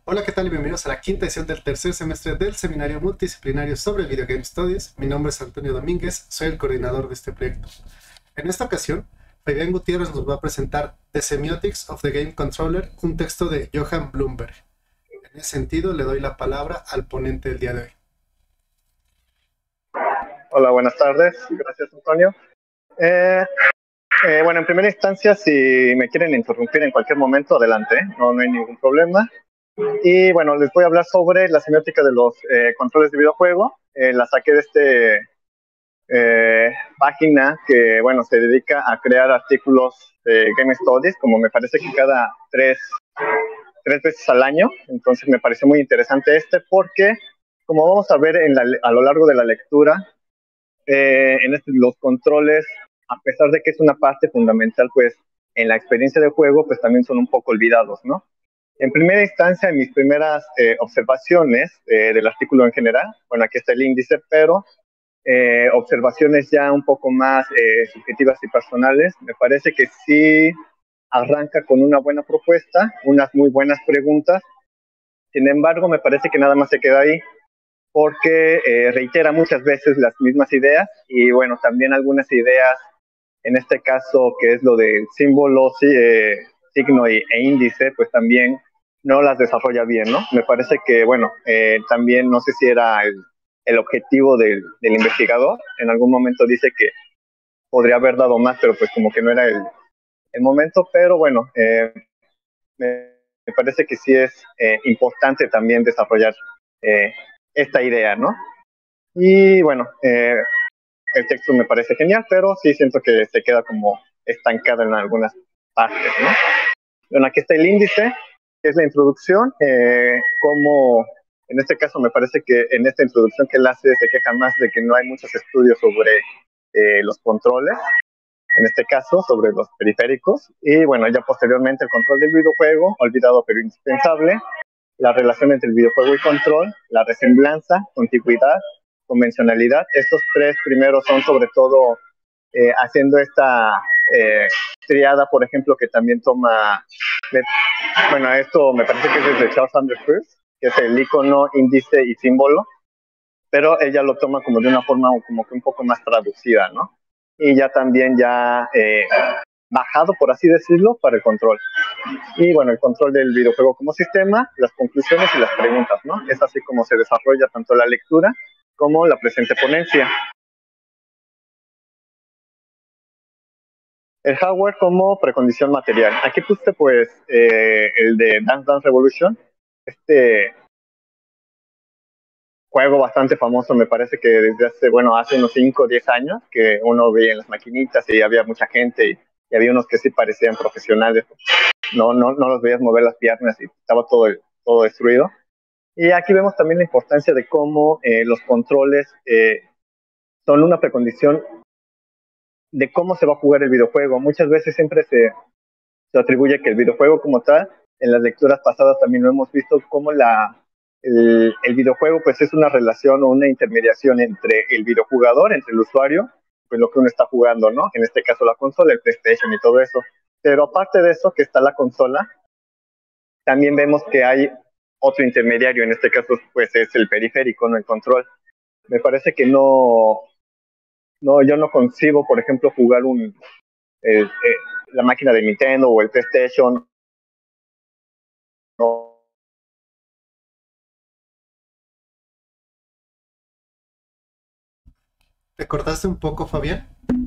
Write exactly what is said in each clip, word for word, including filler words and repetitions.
Hola, ¿qué tal? Y bienvenidos a la quinta edición del tercer semestre del Seminario Multidisciplinario sobre Video Game Studies. Mi nombre es Antonio Domínguez, soy el coordinador de este proyecto. En esta ocasión, Fabián Gutiérrez nos va a presentar The Semiotics of the Game Controller, un texto de Johan Blumberg. En ese sentido, le doy la palabra al ponente del día de hoy. Hola, buenas tardes. Gracias, Antonio. Eh, eh, bueno, en primera instancia, si me quieren interrumpir en cualquier momento, adelante, ¿eh? no, no hay ningún problema. Y bueno, les voy a hablar sobre la semiótica de los eh, controles de videojuego. Eh, la saqué de este eh, página que, bueno, se dedica a crear artículos de Game Studies, como me parece que cada tres, tres veces al año. Entonces me pareció muy interesante este porque, como vamos a ver en la, a lo largo de la lectura, eh, en este, los controles, a pesar de que es una parte fundamental, pues, en la experiencia de juego, pues también son un poco olvidados, ¿no? En primera instancia, en mis primeras eh, observaciones eh, del artículo en general, bueno, aquí está el índice, pero eh, observaciones ya un poco más eh, subjetivas y personales, me parece que sí arranca con una buena propuesta, unas muy buenas preguntas. Sin embargo, me parece que nada más se queda ahí, porque eh, reitera muchas veces las mismas ideas y bueno, también algunas ideas, en este caso que es lo del símbolo, sí, eh, signo y, e índice, pues también no las desarrolla bien, ¿no? Me parece que, bueno, eh, también no sé si era el, el objetivo del, del investigador, en algún momento dice que podría haber dado más, pero pues como que no era el, el momento, pero bueno, eh, me, me parece que sí es eh, importante también desarrollar eh, esta idea, ¿no? Y bueno, eh, el texto me parece genial, pero sí siento que se queda como estancado en algunas partes, ¿no? Bueno, aquí está el índice, que es la introducción, eh, como en este caso me parece que en esta introducción que él hace se queja más de que no hay muchos estudios sobre eh, los controles, en este caso sobre los periféricos, y bueno, ya posteriormente el control del videojuego, olvidado pero indispensable, la relación entre el videojuego y control, la resemblanza, contiguidad, convencionalidad. Estos tres primeros son sobre todo eh, haciendo esta eh, triada, por ejemplo, que también toma, de, bueno, esto me parece que es desde Charles Sanders Peirce, que es el icono, índice y símbolo, pero ella lo toma como de una forma como que un poco más traducida, ¿no? Y ya también ya eh, bajado, por así decirlo, para el control. Y bueno, el control del videojuego como sistema, las conclusiones y las preguntas, ¿no? Es así como se desarrolla tanto la lectura como la presente ponencia. El hardware como precondición material. Aquí puse pues eh, el de Dance Dance Revolution, este juego bastante famoso, me parece que desde hace, bueno, hace unos cinco o diez años, que uno veía en las maquinitas y había mucha gente y, y había unos que sí parecían profesionales, no, no, no los veías mover las piernas y estaba todo, el, todo destruido. Y aquí vemos también la importancia de cómo eh, los controles eh, son una precondición de cómo se va a jugar el videojuego. Muchas veces siempre se, se atribuye que el videojuego como tal, en las lecturas pasadas también lo hemos visto, como la, el, el videojuego pues es una relación o una intermediación entre el videojugador, entre el usuario, pues lo que uno está jugando, ¿no? En este caso la consola, el PlayStation y todo eso. Pero aparte de eso, que está la consola, también vemos que hay otro intermediario, en este caso pues es el periférico, no el control. Me parece que no, no yo no concibo, por ejemplo, jugar un, eh, eh, la máquina de Nintendo o el PlayStation. No. ¿Te cortaste un poco, Fabián?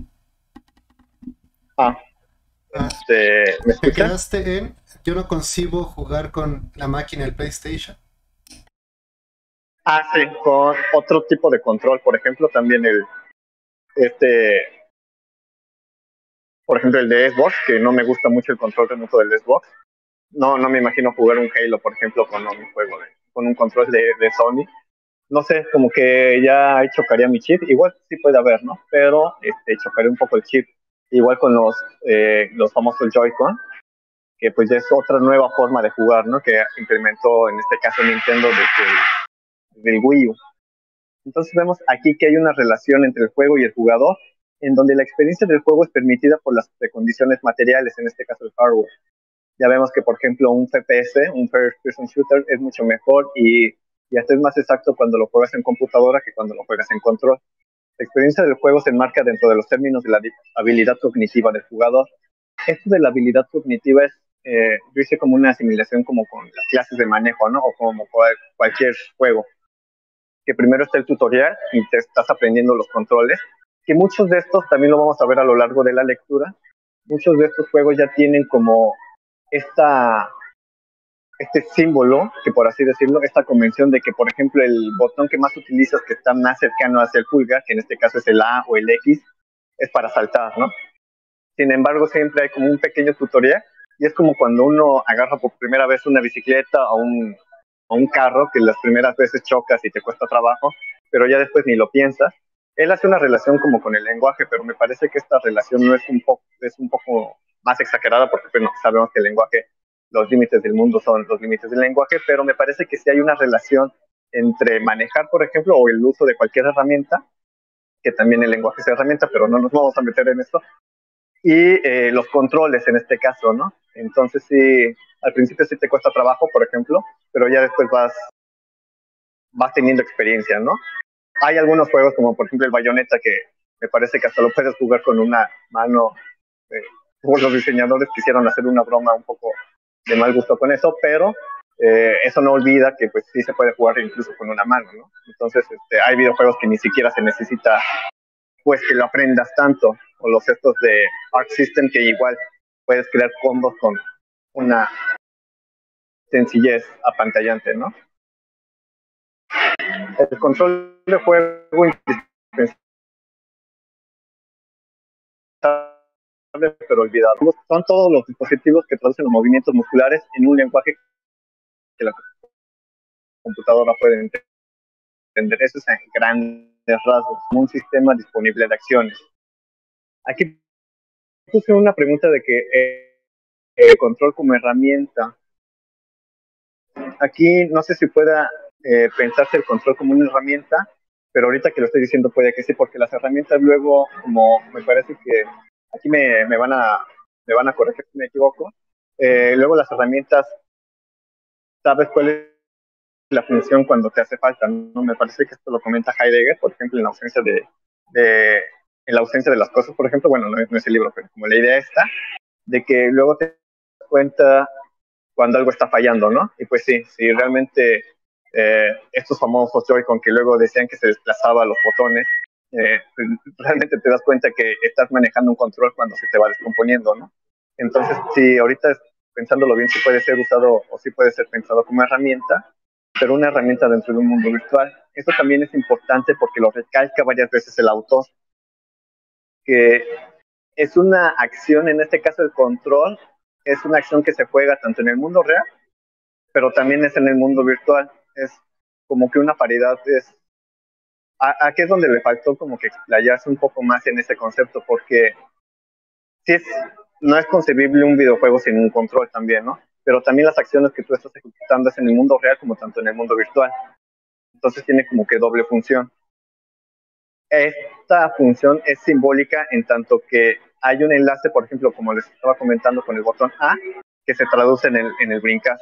Ah, Ah, este, ¿me te escuchan? quedaste en, yo no concibo jugar con la máquina del PlayStation. Ah, sí, con otro tipo de control, por ejemplo, también el, este, por ejemplo, el de Xbox, que no me gusta mucho el control remoto del Xbox. No, no me imagino jugar un Halo, por ejemplo, con un juego de, con un control de, de Sony. No sé, como que ya ahí chocaría mi chip. Igual sí puede haber, ¿no? Pero este, chocaría un poco el chip. Igual con los, eh, los famosos Joy-Con, que pues ya es otra nueva forma de jugar, ¿no? Que implementó en este caso Nintendo desde el, desde el Wii U. Entonces vemos aquí que hay una relación entre el juego y el jugador, en donde la experiencia del juego es permitida por las precondiciones materiales, en este caso el hardware. Ya vemos que, por ejemplo, un F P S, un First Person Shooter, es mucho mejor y, y hasta es más exacto cuando lo juegas en computadora que cuando lo juegas en control. La experiencia del juego se enmarca dentro de los términos de la habilidad cognitiva del jugador. Esto de la habilidad cognitiva es, eh, yo hice como una asimilación como con las clases de manejo, ¿no? O como cual, cualquier juego. Que primero está el tutorial y te estás aprendiendo los controles, que muchos de estos también lo vamos a ver a lo largo de la lectura. Muchos de estos juegos ya tienen como esta, este símbolo, que por así decirlo, esta convención de que, por ejemplo, el botón que más utilizas, que está más cercano hacia el pulgar, que en este caso es el A o el X, es para saltar, ¿no? Sin embargo, siempre hay como un pequeño tutorial y es como cuando uno agarra por primera vez una bicicleta o un, o un carro, que las primeras veces chocas y te cuesta trabajo, pero ya después ni lo piensas. Él hace una relación como con el lenguaje, pero me parece que esta relación no es un poco, es un poco más exagerada porque bueno, sabemos que el lenguaje, los límites del mundo son los límites del lenguaje, pero me parece que sí hay una relación entre manejar, por ejemplo, o el uso de cualquier herramienta, que también el lenguaje es herramienta, pero no nos vamos a meter en esto, y eh, los controles en este caso, ¿no? Entonces sí, al principio sí te cuesta trabajo, por ejemplo, pero ya después vas, vas teniendo experiencia, ¿no? Hay algunos juegos como por ejemplo el Bayonetta que me parece que hasta lo puedes jugar con una mano. Eh, los diseñadores quisieron hacer una broma un poco de mal gusto con eso, pero eh, eso no olvida que pues sí se puede jugar incluso con una mano, ¿no? Entonces este, hay videojuegos que ni siquiera se necesita pues que lo aprendas tanto, o los estos de Arc System que igual puedes crear combos con una sencillez apantallante, ¿no? El control de juego indispensable, pero olvidado. Son todos los dispositivos que traducen los movimientos musculares en un lenguaje que la computadora puede entender. Eso es en grandes rasgos, como un sistema disponible de acciones. Aquí puse una pregunta de que eh, el control como herramienta. Aquí no sé si pueda eh, pensarse el control como una herramienta, pero ahorita que lo estoy diciendo puede que sí, porque las herramientas luego, como me parece que aquí me, me van a me van a corregir si me equivoco, eh, luego las herramientas, sabes cuál es la función cuando te hace falta, ¿no? Me parece que esto lo comenta Heidegger, por ejemplo, en la ausencia de, de en la ausencia de las cosas, por ejemplo, bueno, no es, no es el libro, pero como la idea está, de que luego te das cuenta cuando algo está fallando, ¿no? Y pues sí, sí, realmente eh, estos famosos Joy-Con que luego decían que se desplazaba los botones, eh, realmente te das cuenta que estás manejando un control cuando se te va descomponiendo, ¿no? Entonces, sí, ahorita pensándolo bien, sí puede ser usado o sí puede ser pensado como herramienta, pero una herramienta dentro de un mundo virtual. Esto también es importante porque lo recalca varias veces el autor, que es una acción, en este caso el control, es una acción que se juega tanto en el mundo real, pero también es en el mundo virtual. Es como que una paridad es... Aquí es donde le faltó como que explayarse un poco más en ese concepto, porque sí es, no es concebible un videojuego sin un control también, ¿no? Pero también las acciones que tú estás ejecutando es en el mundo real como tanto en el mundo virtual. Entonces tiene como que doble función. Esta función es simbólica en tanto que hay un enlace, por ejemplo, como les estaba comentando con el botón A, que se traduce en el, en el brincar.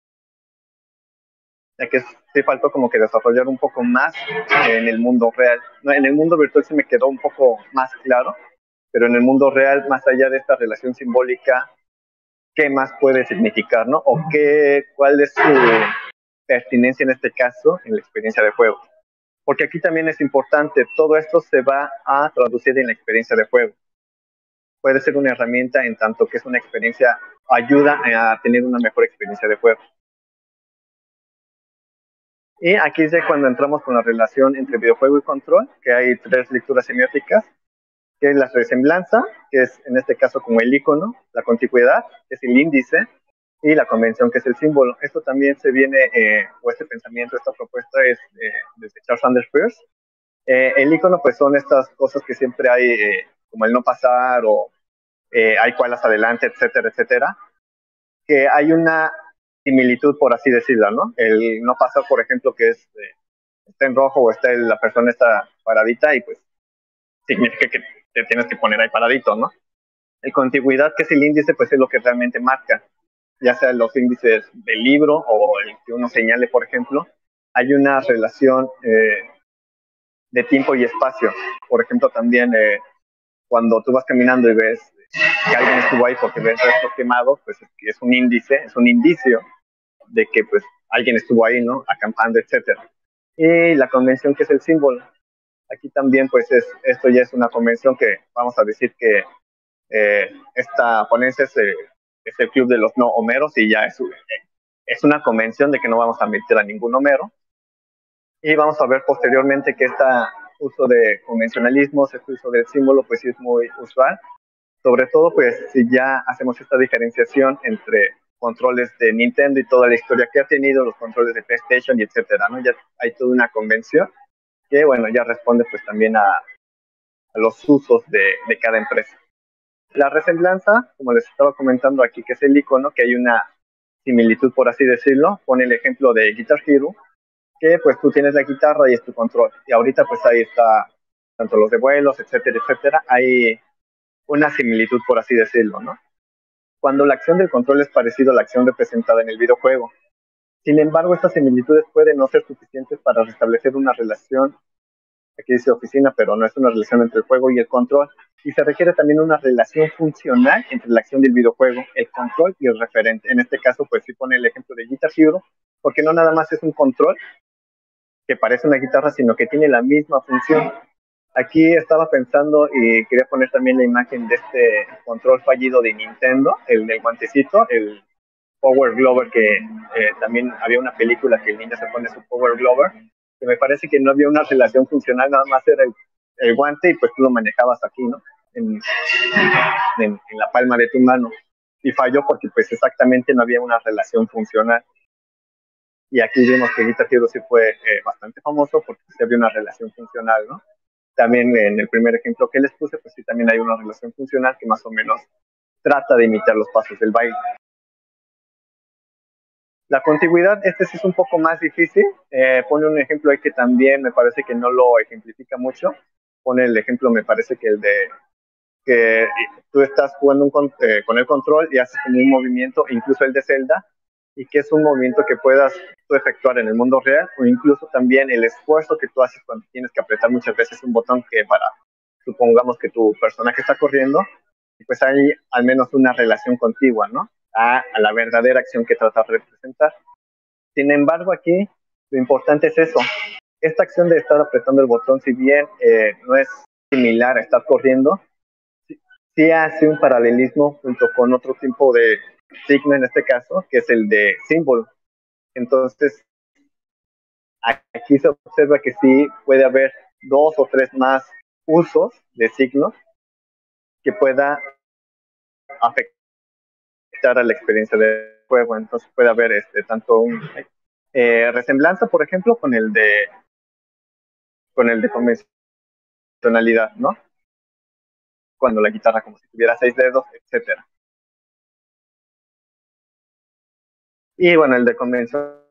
Ya que sí faltó como que desarrollar un poco más en el mundo real. En el mundo virtual sí me quedó un poco más claro, pero en el mundo real, más allá de esta relación simbólica, ¿qué más puede significar, no? O qué, cuál es su pertinencia en este caso en la experiencia de juego. Porque aquí también es importante, todo esto se va a traducir en la experiencia de juego. Puede ser una herramienta en tanto que es una experiencia, ayuda a tener una mejor experiencia de juego. Y aquí es ya cuando entramos con la relación entre videojuego y control, que hay tres lecturas semióticas, que es la resemblanza, que es en este caso como el icono, la contigüidad, que es el índice, y la convención, que es el símbolo. Esto también se viene, eh, o este pensamiento, esta propuesta es eh, desde Charles Sanders Peirce. Eh, el icono pues son estas cosas que siempre hay, eh, como el no pasar, o eh, hay cualas adelante, etcétera, etcétera, que hay una similitud, por así decirlo, ¿no? El no pasar, por ejemplo, que es, eh, está en rojo o está la persona está paradita y pues significa que te tienes que poner ahí paradito, ¿no? El contigüidad, que es el índice, pues es lo que realmente marca. ya sea los índices del libro o el que uno señale, por ejemplo, hay una relación eh, de tiempo y espacio. Por ejemplo, también eh, cuando tú vas caminando y ves que alguien estuvo ahí porque ves restos quemados, pues es, es un índice, es un indicio de que pues alguien estuvo ahí, ¿no? Acampando, etcétera. Y la convención, que es el símbolo. Aquí también, pues, es, esto ya es una convención que vamos a decir que eh, esta ponencia es, eh, es el club de los no homeros y ya es, es una convención de que no vamos a admitir a ningún homero. Y vamos a ver posteriormente que este uso de convencionalismos, este uso del símbolo, pues sí es muy usual. Sobre todo, pues, si ya hacemos esta diferenciación entre controles de Nintendo y toda la historia que ha tenido, los controles de PlayStation y etcétera, ¿no? Ya hay toda una convención que, bueno, ya responde pues también a, a los usos de, de cada empresa. La resemblanza, como les estaba comentando aquí, que es el icono, que hay una similitud, por así decirlo, pone el ejemplo de Guitar Hero, que pues tú tienes la guitarra y es tu control, y ahorita pues ahí está, tanto los de vuelos, etcétera, etcétera, hay una similitud, por así decirlo, ¿no? Cuando la acción del control es parecida a la acción representada en el videojuego. Sin embargo, estas similitudes pueden no ser suficientes para restablecer una relación, aquí dice oficina, pero no es una relación entre el juego y el control, y se requiere también una relación funcional entre la acción del videojuego, el control y el referente. En este caso, pues sí pone el ejemplo de Guitar Hero, porque no nada más es un control que parece una guitarra, sino que tiene la misma función. Aquí estaba pensando y quería poner también la imagen de este control fallido de Nintendo, el del guantecito, el Power Glover, que eh, también había una película que el niño se pone su Power Glover, que me parece que no había una relación funcional, nada más era el, el guante y pues tú lo manejabas aquí, ¿no? En, en, en la palma de tu mano. Y falló porque pues exactamente no había una relación funcional. Y aquí vemos que Guitar Hero sí fue eh, bastante famoso porque sí había una relación funcional, ¿no? También en el primer ejemplo que les puse, pues sí también hay una relación funcional que más o menos trata de imitar los pasos del baile. La contigüidad, este sí es un poco más difícil. Eh, pone un ejemplo ahí que también me parece que no lo ejemplifica mucho. Pone el ejemplo, me parece que el de que tú estás jugando un, con, eh, con el control y haces como un movimiento, incluso el de Zelda, y que es un movimiento que puedas tú efectuar en el mundo real, o incluso también el esfuerzo que tú haces cuando tienes que apretar muchas veces un botón que para, supongamos que tu personaje está corriendo, pues hay al menos una relación contigua, ¿no? A, a la verdadera acción que tratas de representar. Sin embargo, aquí lo importante es eso. Esta acción de estar apretando el botón, si bien eh, no es similar a estar corriendo, sí, sí hace un paralelismo junto con otro tipo de signo en este caso, que es el de símbolo. Entonces, aquí se observa que sí puede haber dos o tres más usos de signos que pueda afectar a la experiencia del juego. Entonces puede haber este, tanto un eh, resemblanza, por ejemplo, con el de con el de convencionalidad, ¿no? Cuando la guitarra como si tuviera seis dedos, etcétera. Y bueno, el de convencionalidad,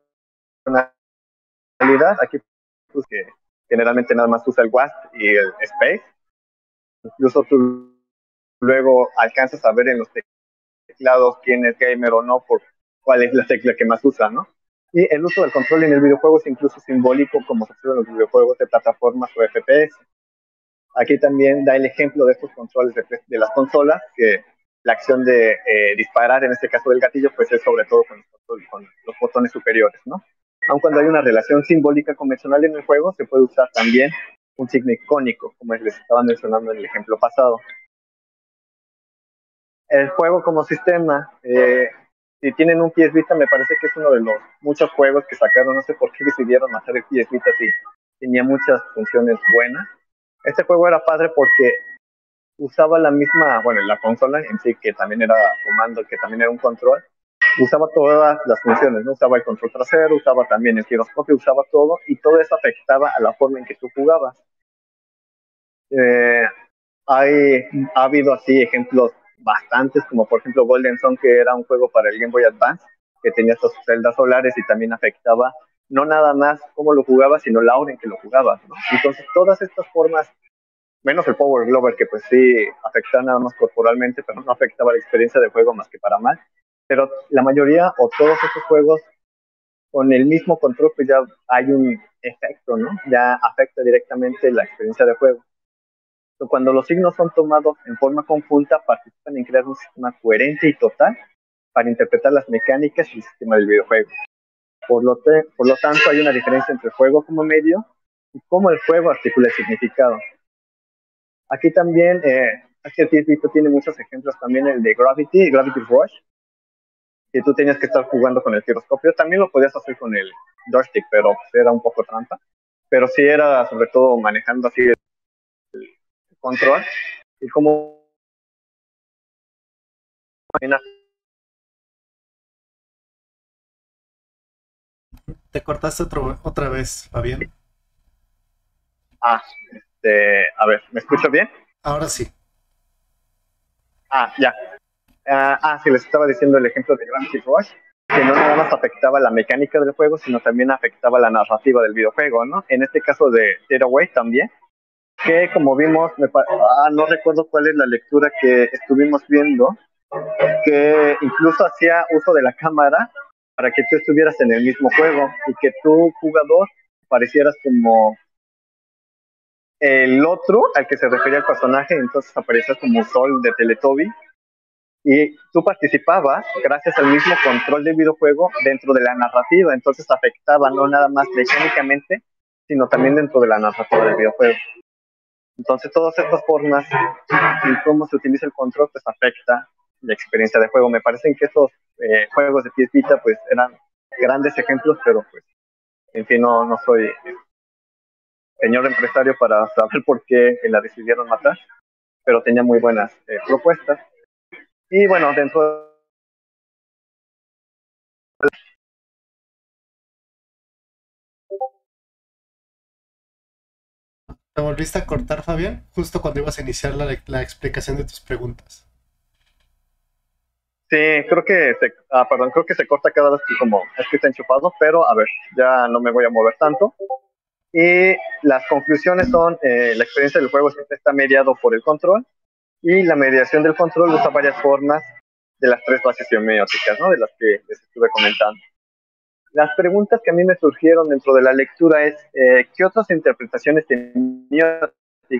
aquí pues, que generalmente nada más usa el W A S D y el Space. Incluso tú luego alcanzas a ver en los teclados quién es gamer o no por cuál es la tecla que más usa, ¿no? Y el uso del control en el videojuego es incluso simbólico, como se observa en los videojuegos de plataformas o F P S. Aquí también da el ejemplo de estos controles de, de las consolas, que la acción de eh, disparar, en este caso del gatillo, pues es sobre todo con, con los botones superiores, ¿no? Aun cuando hay una relación simbólica convencional en el juego, se puede usar también un signo icónico, como les estaba mencionando en el ejemplo pasado. El juego como sistema, eh, si tienen un P S Vita, me parece que es uno de los muchos juegos que sacaron, no sé por qué decidieron hacer el P S Vita si tenía muchas funciones buenas. Este juego era padre porque usaba la misma, bueno, la consola en sí, que también era comando, que también era un control, usaba todas las funciones, ¿no? Usaba el control trasero, usaba también el giroscopio, usaba todo, y todo eso afectaba a la forma en que tú jugabas. Eh, hay, ha habido así ejemplos bastantes, como por ejemplo Golden Sun, que era un juego para el Game Boy Advance, que tenía estos celdas solares y también afectaba no nada más cómo lo jugabas, sino la hora en que lo jugabas, ¿no? Entonces todas estas formas, menos el Power Glover, que pues sí afectaba nada más corporalmente, pero no afectaba la experiencia de juego más que para mal, pero la mayoría o todos estos juegos con el mismo control pues ya hay un efecto, ¿no? Ya afecta directamente la experiencia de juego. Entonces, cuando los signos son tomados en forma conjunta, participan en crear un sistema coherente y total para interpretar las mecánicas y el sistema del videojuego. Por lo, te, por lo tanto, hay una diferencia entre el juego como medio y cómo el juego articula el significado. Aquí también, eh, aquí el Tito tiene muchos ejemplos, también el de Gravity, Gravity Rush, que tú tenías que estar jugando con el giroscopio. También lo podías hacer con el joystick, pero pues, era un poco trampa. Pero sí era sobre todo manejando así el, el control y como Te cortaste otro, otra vez, Fabián. Ah, este, a ver, ¿me escucho bien? Ahora sí. Ah, ya. Uh, ah, sí, les estaba diciendo el ejemplo de Gravity Rush, que no nada más afectaba la mecánica del juego, sino también afectaba la narrativa del videojuego, ¿no? En este caso de Tearaway también, que como vimos, me ah, no recuerdo cuál es la lectura que estuvimos viendo, que incluso hacía uso de la cámara para que tú estuvieras en el mismo juego y que tú, jugador, parecieras como el otro al que se refería el personaje, entonces aparecías como Sol de Teletubby y tú participabas gracias al mismo control del videojuego dentro de la narrativa, entonces afectaba no nada más mecánicamente, sino también dentro de la narrativa del videojuego. Entonces todas estas formas y cómo se utiliza el control pues afecta la experiencia de juego. Me parecen que estos eh, juegos de P S Vita pues eran grandes ejemplos, pero pues en fin no, no soy eh, señor empresario para saber por qué la decidieron matar, pero tenía muy buenas eh, propuestas. Y bueno, dentro de... ¿Te volviste a cortar, Fabián? Justo cuando ibas a iniciar la, la explicación de tus preguntas. Sí, creo que se, ah, perdón, creo que se corta cada vez que como es que está enchufado, pero a ver, ya no me voy a mover tanto. Y las conclusiones son, eh, la experiencia del juego siempre está mediado por el control, y la mediación del control usa varias formas de las tres bases semióticas, ¿no? De las que les estuve comentando. Las preguntas que a mí me surgieron dentro de la lectura es, eh, ¿qué otras interpretaciones semióticas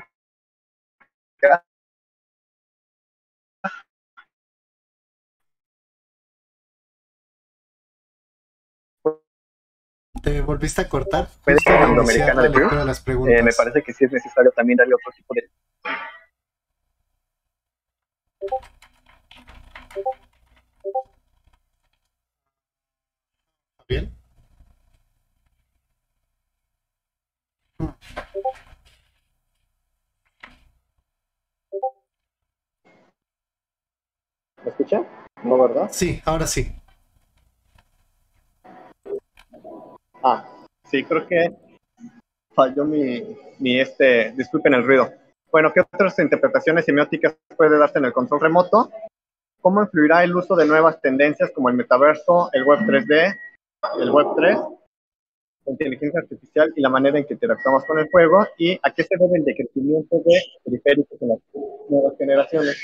Te volviste a cortar puede justo ser al iniciar angloamericana la de Pew? lectura de las preguntas. Eh, me parece que sí es necesario también darle otro tipo de... ¿Bien? ¿Me escucha? ¿No, verdad? Sí, ahora sí. Ah, sí, creo que falló mi, mi este, disculpen el ruido. Bueno, ¿qué otras interpretaciones semióticas puede darse en el control remoto? ¿Cómo influirá el uso de nuevas tendencias como el metaverso, el web tres D, el web tres, la inteligencia artificial y la manera en que interactuamos con el juego? ¿Y a qué se debe el decrecimiento de periféricos en las nuevas generaciones?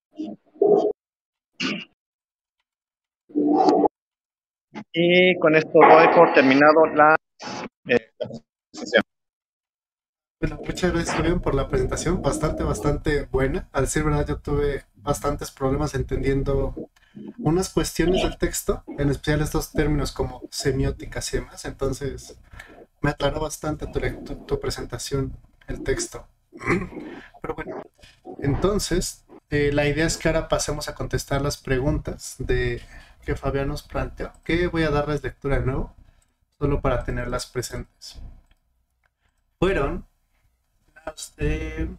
Y con esto doy por terminado la eh, sesión. Bueno, muchas gracias, Fabián, por la presentación. Bastante, bastante buena. Al decir verdad, yo tuve bastantes problemas entendiendo unas cuestiones del texto, en especial estos términos como semióticas y demás. Entonces, me aclaró bastante tu, tu, tu presentación, el texto. Pero bueno, entonces, eh, la idea es que ahora pasemos a contestar las preguntas de que Fabián nos planteó, que voy a darles lectura de nuevo, solo para tenerlas presentes. Fueron las de...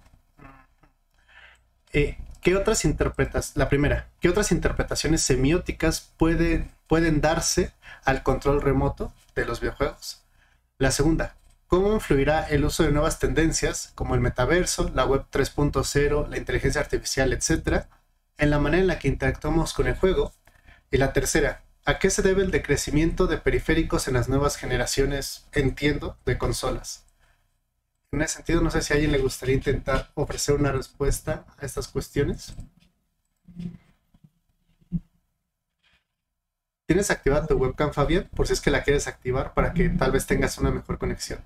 Eh, ¿qué otras interpretas? La primera, ¿qué otras interpretaciones semióticas pueden, pueden darse al control remoto de los videojuegos? La segunda, ¿cómo influirá el uso de nuevas tendencias como el metaverso, la web tres punto cero, la inteligencia artificial, etcétera, en la manera en la que interactuamos con el juego? Y la tercera, ¿a qué se debe el decrecimiento de periféricos en las nuevas generaciones, entiendo, de consolas? En ese sentido, no sé si a alguien le gustaría intentar ofrecer una respuesta a estas cuestiones. ¿Tienes activada tu webcam, Fabián? Por si es que la quieres activar para que tal vez tengas una mejor conexión.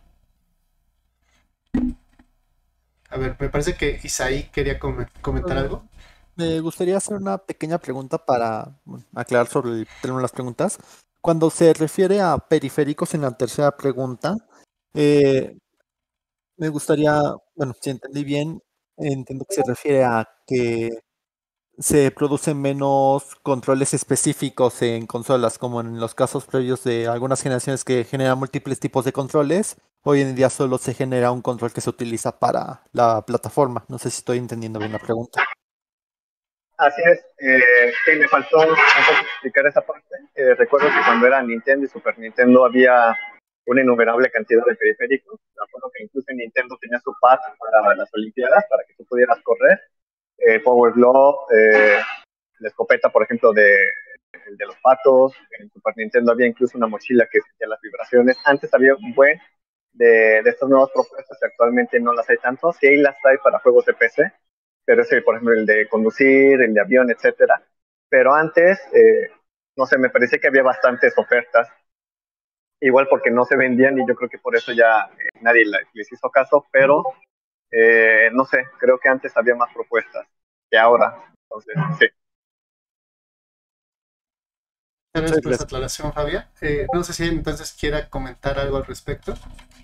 A ver, me parece que Isaí quería com- comentar Eh, algo. Me gustaría hacer una pequeña pregunta para bueno, aclarar sobre el término de las preguntas. Cuando se refiere a periféricos en la tercera pregunta, eh, me gustaría, bueno, si entendí bien, entiendo que se refiere a que se producen menos controles específicos en consolas, como en los casos previos de algunas generaciones que generan múltiples tipos de controles. Hoy en día solo se genera un control que se utiliza para la plataforma. No sé si estoy entendiendo bien la pregunta. Así es, eh, sí, me faltó un poco explicar esa parte. Eh, recuerdo que cuando era Nintendo y Super Nintendo había una innumerable cantidad de periféricos. Me acuerdo que incluso en Nintendo tenía su pad para las Olimpiadas, para que tú pudieras correr. Eh, Power Glove, eh, la escopeta, por ejemplo, de, el de los patos. En Super Nintendo había incluso una mochila que sentía las vibraciones. Antes había un buen de, de estas nuevas propuestas y actualmente no las hay tanto. Sí las hay para juegos de P C, pero es el, por ejemplo, el de conducir, el de avión, etcétera. Pero antes, eh, no sé, me parecía que había bastantes ofertas, igual porque no se vendían y yo creo que por eso ya eh, nadie les hizo caso, pero eh, no sé, creo que antes había más propuestas que ahora. Entonces, sí. Gracias Muchas por esa gracias. aclaración, Fabián. Eh, no sé si entonces quiera comentar algo al respecto.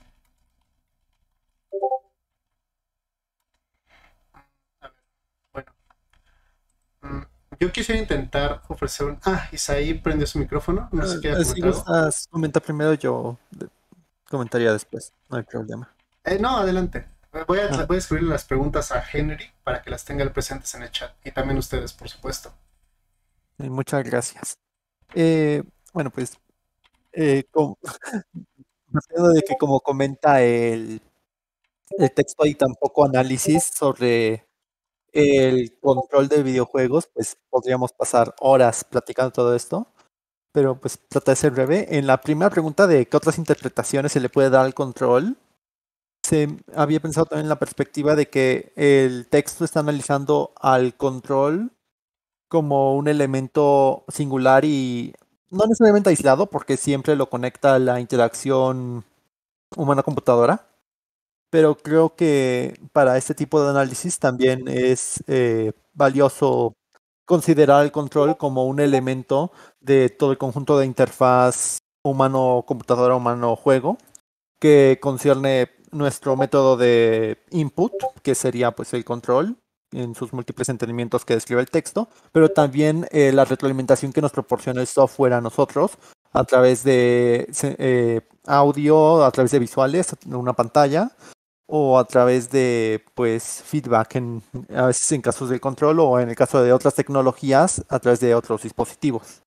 A ver, bueno. Mm, Yo quisiera intentar ofrecer un... Ah, Isaí prendió su micrófono. No sé si quiera Eh, Si comentar algo. gustas, comenta primero, yo de- comentaría después. No hay problema. Eh, no, adelante. Voy a, Ah, voy a escribir las preguntas a Henry para que las tenga presentes en el chat. Y también ustedes, por supuesto. sí, muchas gracias. Eh, bueno, pues, eh, com- partiendo de que como comenta el, el texto hay tan poco análisis sobre el control de videojuegos, pues podríamos pasar horas platicando todo esto, pero pues trata de ser breve. En la primera pregunta de qué otras interpretaciones se le puede dar al control, se había pensado también en la perspectiva de que el texto está analizando al control como un elemento singular y no necesariamente aislado, porque siempre lo conecta a la interacción humana-computadora, pero creo que para este tipo de análisis también es eh, valioso considerar el control como un elemento de todo el conjunto de interfaz humano-computadora, humano-juego, que concierne nuestro método de input, que sería pues el control en sus múltiples entendimientos que describe el texto, pero también eh, la retroalimentación que nos proporciona el software a nosotros a través de se- eh, audio, a través de visuales, en una pantalla, o a través de pues feedback en, a veces en casos de control o en el caso de otras tecnologías a través de otros dispositivos.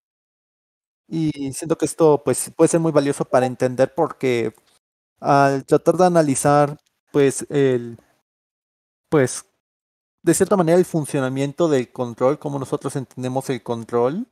Y siento que esto pues puede ser muy valioso para entender porque al tratar de analizar, pues, el, pues, de cierta manera el funcionamiento del control, como nosotros entendemos el control,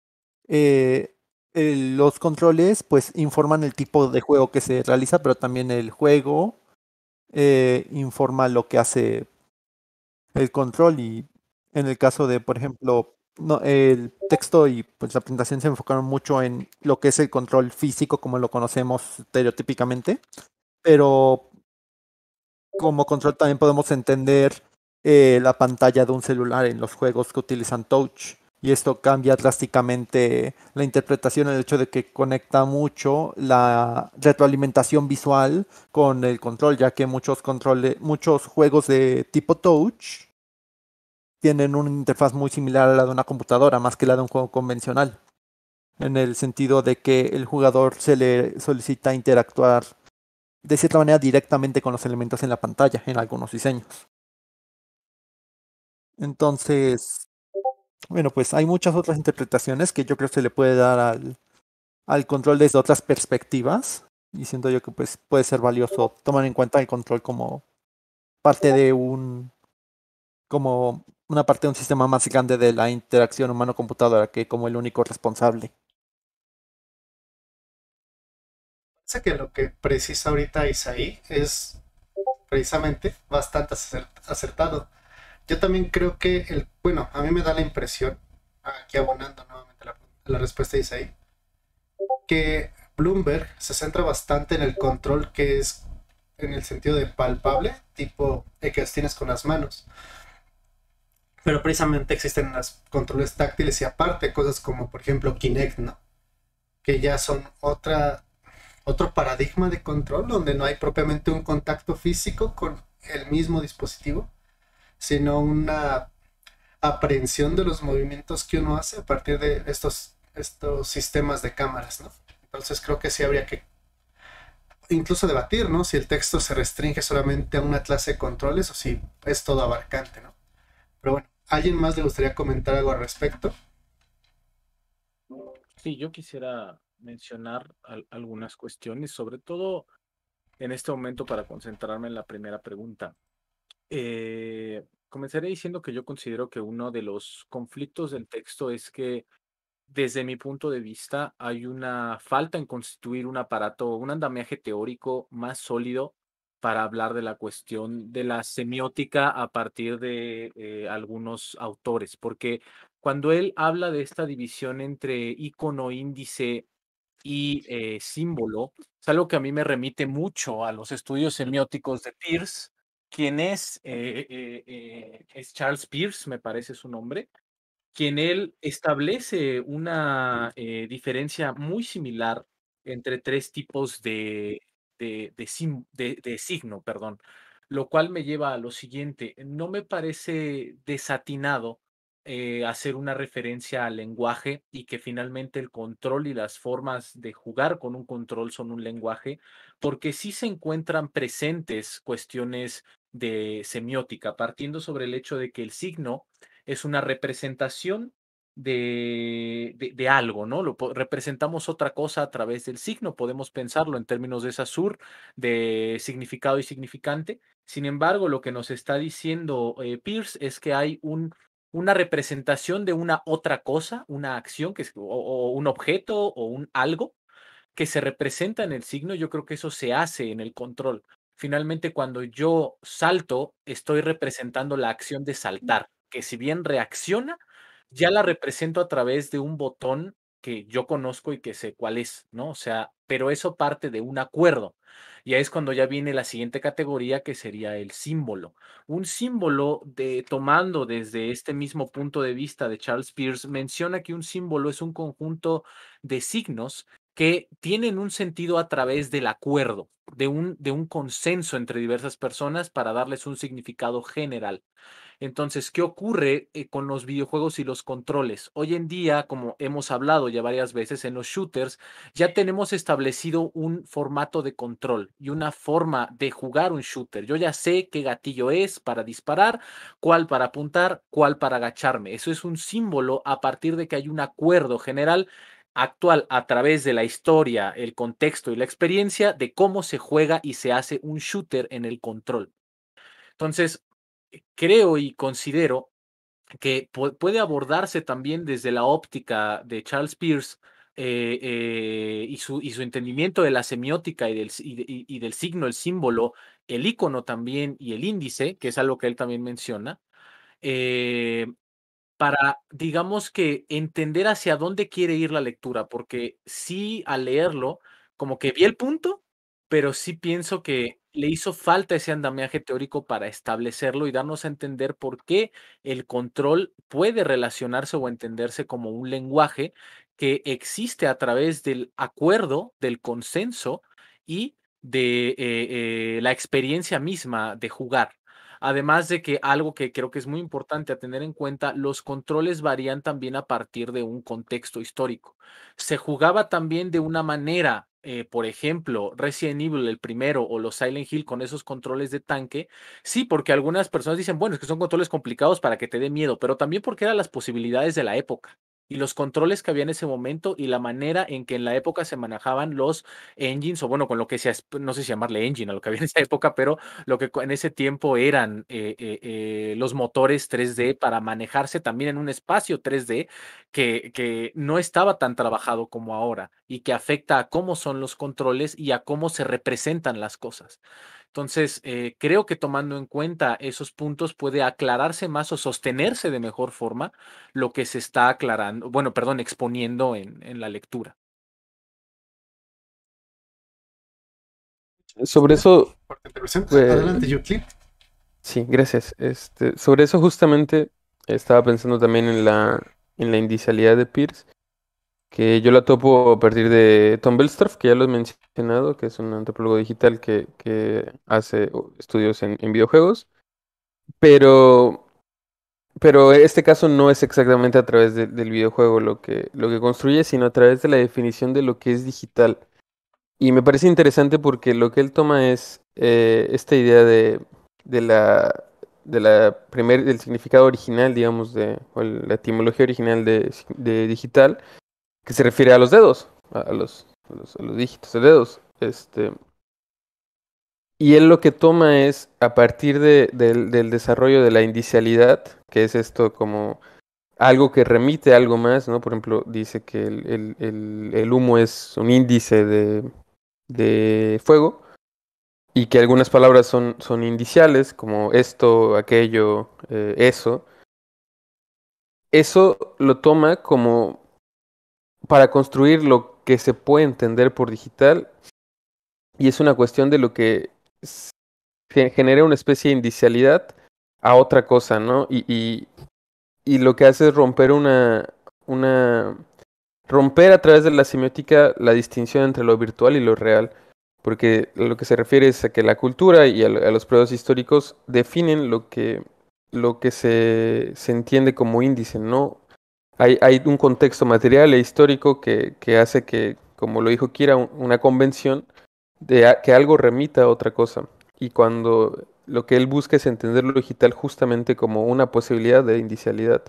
eh, el- los controles, pues, informan el tipo de juego que se realiza, pero también el juego eh, informa lo que hace el control y en el caso de, por ejemplo, no, el texto y pues la presentación se enfocaron mucho en lo que es el control físico como lo conocemos estereotípicamente, pero como control también podemos entender eh, la pantalla de un celular en los juegos que utilizan touch. Y esto cambia drásticamente la interpretación, el hecho de que conecta mucho la retroalimentación visual con el control, ya que muchos controles, muchos juegos de tipo touch tienen una interfaz muy similar a la de una computadora, más que la de un juego convencional, en el sentido de que el jugador se le solicita interactuar de cierta manera directamente con los elementos en la pantalla en algunos diseños. Entonces, bueno, pues hay muchas otras interpretaciones que yo creo que se le puede dar al, al control desde otras perspectivas y siento yo que pues puede ser valioso tomar en cuenta el control como parte de un, como una parte de un sistema más grande de la interacción humano-computadora que como el único responsable. Sé que lo que precisa ahorita Isaí es precisamente bastante acertado. Yo también creo que el, bueno, a mí me da la impresión, aquí abonando nuevamente la, la respuesta de Isaí, que Bloomberg se centra bastante en el control que es en el sentido de palpable, tipo el que las tienes con las manos. Pero precisamente existen los controles táctiles y aparte cosas como por ejemplo Kinect, ¿no? Que ya son otra, otro paradigma de control donde no hay propiamente un contacto físico con el mismo dispositivo, sino una aprehensión de los movimientos que uno hace a partir de estos, estos sistemas de cámaras, ¿no? Entonces creo que sí habría que incluso debatir, ¿no? Si el texto se restringe solamente a una clase de controles o si es todo abarcante, ¿no? Pero bueno, ¿alguien más le gustaría comentar algo al respecto? Sí, yo quisiera mencionar al- algunas cuestiones, sobre todo en este momento para concentrarme en la primera pregunta. Eh, comenzaré diciendo que yo considero que uno de los conflictos del texto es que, desde mi punto de vista, hay una falta en constituir un aparato, un andamiaje teórico más sólido para hablar de la cuestión de la semiótica a partir de eh, algunos autores, porque cuando él habla de esta división entre icono, índice y eh, símbolo, es algo que a mí me remite mucho a los estudios semióticos de Peirce, quien es, eh, eh, eh, es Charles Peirce, me parece su nombre, quien él establece una eh, diferencia muy similar entre tres tipos de, de, de sim- de- de signo, perdón, lo cual me lleva a lo siguiente. No me parece desatinado eh, hacer una referencia al lenguaje y que finalmente el control y las formas de jugar con un control son un lenguaje, porque sí se encuentran presentes cuestiones de semiótica, partiendo sobre el hecho de que el signo es una representación de, de, de algo, ¿no? Lo po- representamos otra cosa a través del signo, podemos pensarlo en términos de Saussure, de significado y significante. Sin embargo, lo que nos está diciendo eh, Peirce es que hay un, una representación de una otra cosa, una acción que es, o, o un objeto o un algo que se representa en el signo. Yo creo que eso se hace en el control. Finalmente, cuando yo salto, estoy representando la acción de saltar, que si bien reacciona, ya la represento a través de un botón que yo conozco y que sé cuál es, ¿no? O sea, pero eso parte de un acuerdo. Y ahí es cuando ya viene la siguiente categoría, que sería el símbolo. Un símbolo, de, tomando desde este mismo punto de vista de Charles Peirce, menciona que un símbolo es un conjunto de signos que tienen un sentido a través del acuerdo, de un, de un consenso entre diversas personas para darles un significado general. Entonces, ¿qué ocurre eh, con los videojuegos y los controles? Hoy en día, como hemos hablado ya varias veces en los shooters, ya tenemos establecido un formato de control y una forma de jugar un shooter. Yo ya sé qué gatillo es para disparar, cuál para apuntar, cuál para agacharme. Eso es un símbolo a partir de que hay un acuerdo general actual a través de la historia, el contexto y la experiencia de cómo se juega y se hace un shooter en el control. Entonces, creo y considero que pu- puede abordarse también desde la óptica de Charles Peirce, eh, eh, y, su, y su entendimiento de la semiótica y del, y, de- y- y del signo, el símbolo, el icono también y el índice, que es algo que él también menciona, eh, para, digamos, que entender hacia dónde quiere ir la lectura, porque sí, al leerlo, como que vi el punto, pero sí pienso que le hizo falta ese andamiaje teórico para establecerlo y darnos a entender por qué el control puede relacionarse o entenderse como un lenguaje que existe a través del acuerdo, del consenso y de eh, eh, la experiencia misma de jugar. Además de que algo que creo que es muy importante a tener en cuenta, los controles varían también a partir de un contexto histórico. Se jugaba también de una manera, eh, por ejemplo, Resident Evil el primero o los Silent Hill con esos controles de tanque, sí, porque algunas personas dicen, bueno, es que son controles complicados para que te dé miedo, pero también porque eran las posibilidades de la época y los controles que había en ese momento y la manera en que en la época se manejaban los engines, o bueno, con lo que se, no sé si llamarle engine a lo que había en esa época, pero lo que en ese tiempo eran eh, eh, eh, los motores tres D para manejarse también en un espacio tres D que, que no estaba tan trabajado como ahora y que afecta a cómo son los controles y a cómo se representan las cosas. Entonces, eh, creo que tomando en cuenta esos puntos puede aclararse más o sostenerse de mejor forma lo que se está aclarando, bueno, perdón, exponiendo en, en la lectura. sobre eso, por tu intervención. pues, Adelante, Yutli. sí, gracias. Este, sobre eso justamente estaba pensando también en la, en la indicialidad de Peirce, que yo la topo a partir de Tom Belstorff, que ya lo he mencionado, que es un antropólogo digital que, que hace o, estudios en, en videojuegos, pero, pero este caso no es exactamente a través de- del videojuego lo que, lo que construye, sino a través de la definición de lo que es digital. Y me parece interesante porque lo que él toma es eh, esta idea de, de la, de la primer, del significado original, digamos, de, o el- la etimología original de, si- de digital, que se refiere a los dedos, a, a los, a los, a los dígitos de dedos. Este, y él lo que toma es, a partir de, del, del desarrollo de la indicialidad, que es esto como algo que remite a algo más, ¿no? Por ejemplo, dice que el, el, el, el humo es un índice de, de fuego y que algunas palabras son, son indiciales, como esto, aquello, eh, eso. Eso lo toma como para construir lo que se puede entender por digital y es una cuestión de lo que s- ge- genera una especie de indicialidad a otra cosa, ¿no? Y, y, y lo que hace es romper una, una, romper a través de la semiótica la distinción entre lo virtual y lo real. Porque lo que se refiere es a que la cultura y a, lo- a los periodos históricos definen lo que, lo que se, se entiende como índice, ¿no? Hay, hay un contexto material e histórico que, que hace que, como lo dijo Kira, un- una convención de a- que algo remita a otra cosa. Y cuando lo que él busca es entender lo digital justamente como una posibilidad de indicialidad.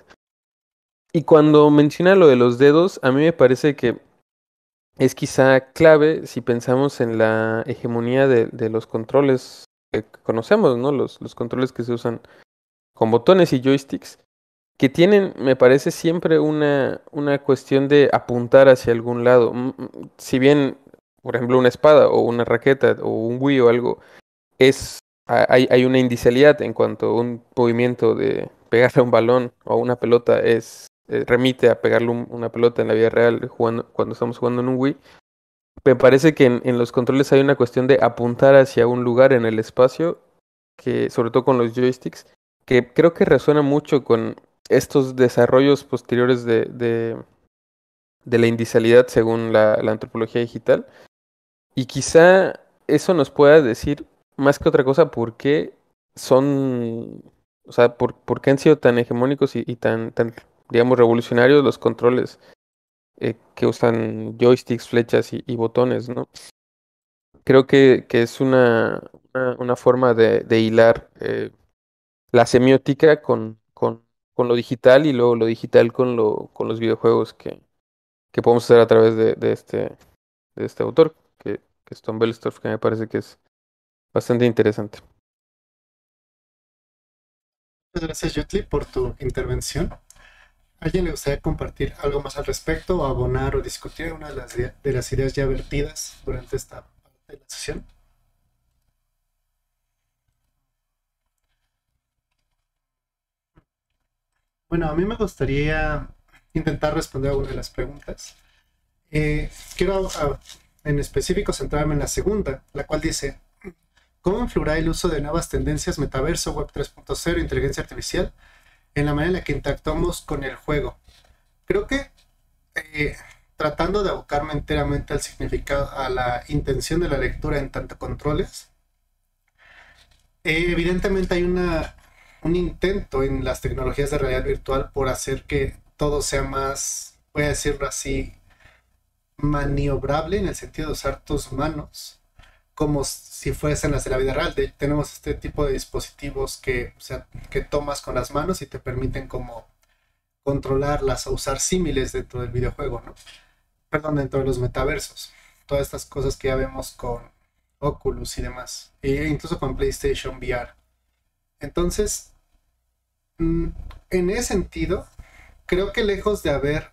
Y cuando menciona lo de los dedos, a mí me parece que es quizá clave si pensamos en la hegemonía de, de los controles que conocemos, ¿no? Los, los controles que se usan con botones y joysticks, que tienen, me parece, siempre una, una cuestión de apuntar hacia algún lado. Mm, mm, Si bien, por ejemplo, una espada o una raqueta o un Wii o algo, es, ha- hay, hay una indicialidad en cuanto a un movimiento de pegarle a un balón o a una pelota es, eh, remite a pegarle un- una pelota en la vida real jugando, cuando estamos jugando en un Wii. Me parece que en, en los controles hay una cuestión de apuntar hacia un lugar en el espacio, que sobre todo con los joysticks, que creo que resuena mucho con estos desarrollos posteriores de, de, de la indicialidad según la, la antropología digital. Y quizá eso nos pueda decir más que otra cosa por qué son, o sea, por, por qué han sido tan hegemónicos y, y tan, tan, digamos, revolucionarios los controles eh, que usan joysticks, flechas y, y botones, ¿no? Creo que, que es una, una, una forma de, de hilar eh, la semiótica con, con, con lo digital y luego lo digital con, lo, con los videojuegos que, que podemos hacer a través de, de este, de este autor, que, que es Tom Bellstorff, que me parece que es bastante interesante. Muchas gracias, Yutli, por tu intervención. ¿A alguien le gustaría compartir algo más al respecto o abonar o discutir una de las, de las ideas ya vertidas durante esta parte de la sesión? Bueno, a mí me gustaría intentar responder algunas de las preguntas. Eh, quiero a, en específico centrarme en la segunda, la cual dice, ¿cómo influirá el uso de nuevas tendencias metaverso, web tres punto cero, inteligencia artificial en la manera en la que interactuamos con el juego? Creo que eh, tratando de abocarme enteramente al significado, a la intención de la lectura en tanto controles, eh, evidentemente hay una, un intento en las tecnologías de realidad virtual por hacer que todo sea más, voy a decirlo así, maniobrable en el sentido de usar tus manos como si fuesen las de la vida real. De, tenemos este tipo de dispositivos que, o sea, que tomas con las manos y te permiten como controlarlas o usar símiles dentro del videojuego, ¿no? Perdón, dentro de los metaversos. Todas estas cosas que ya vemos con Oculus y demás. E incluso con PlayStation V R. Entonces, mm, en ese sentido, creo que lejos de haber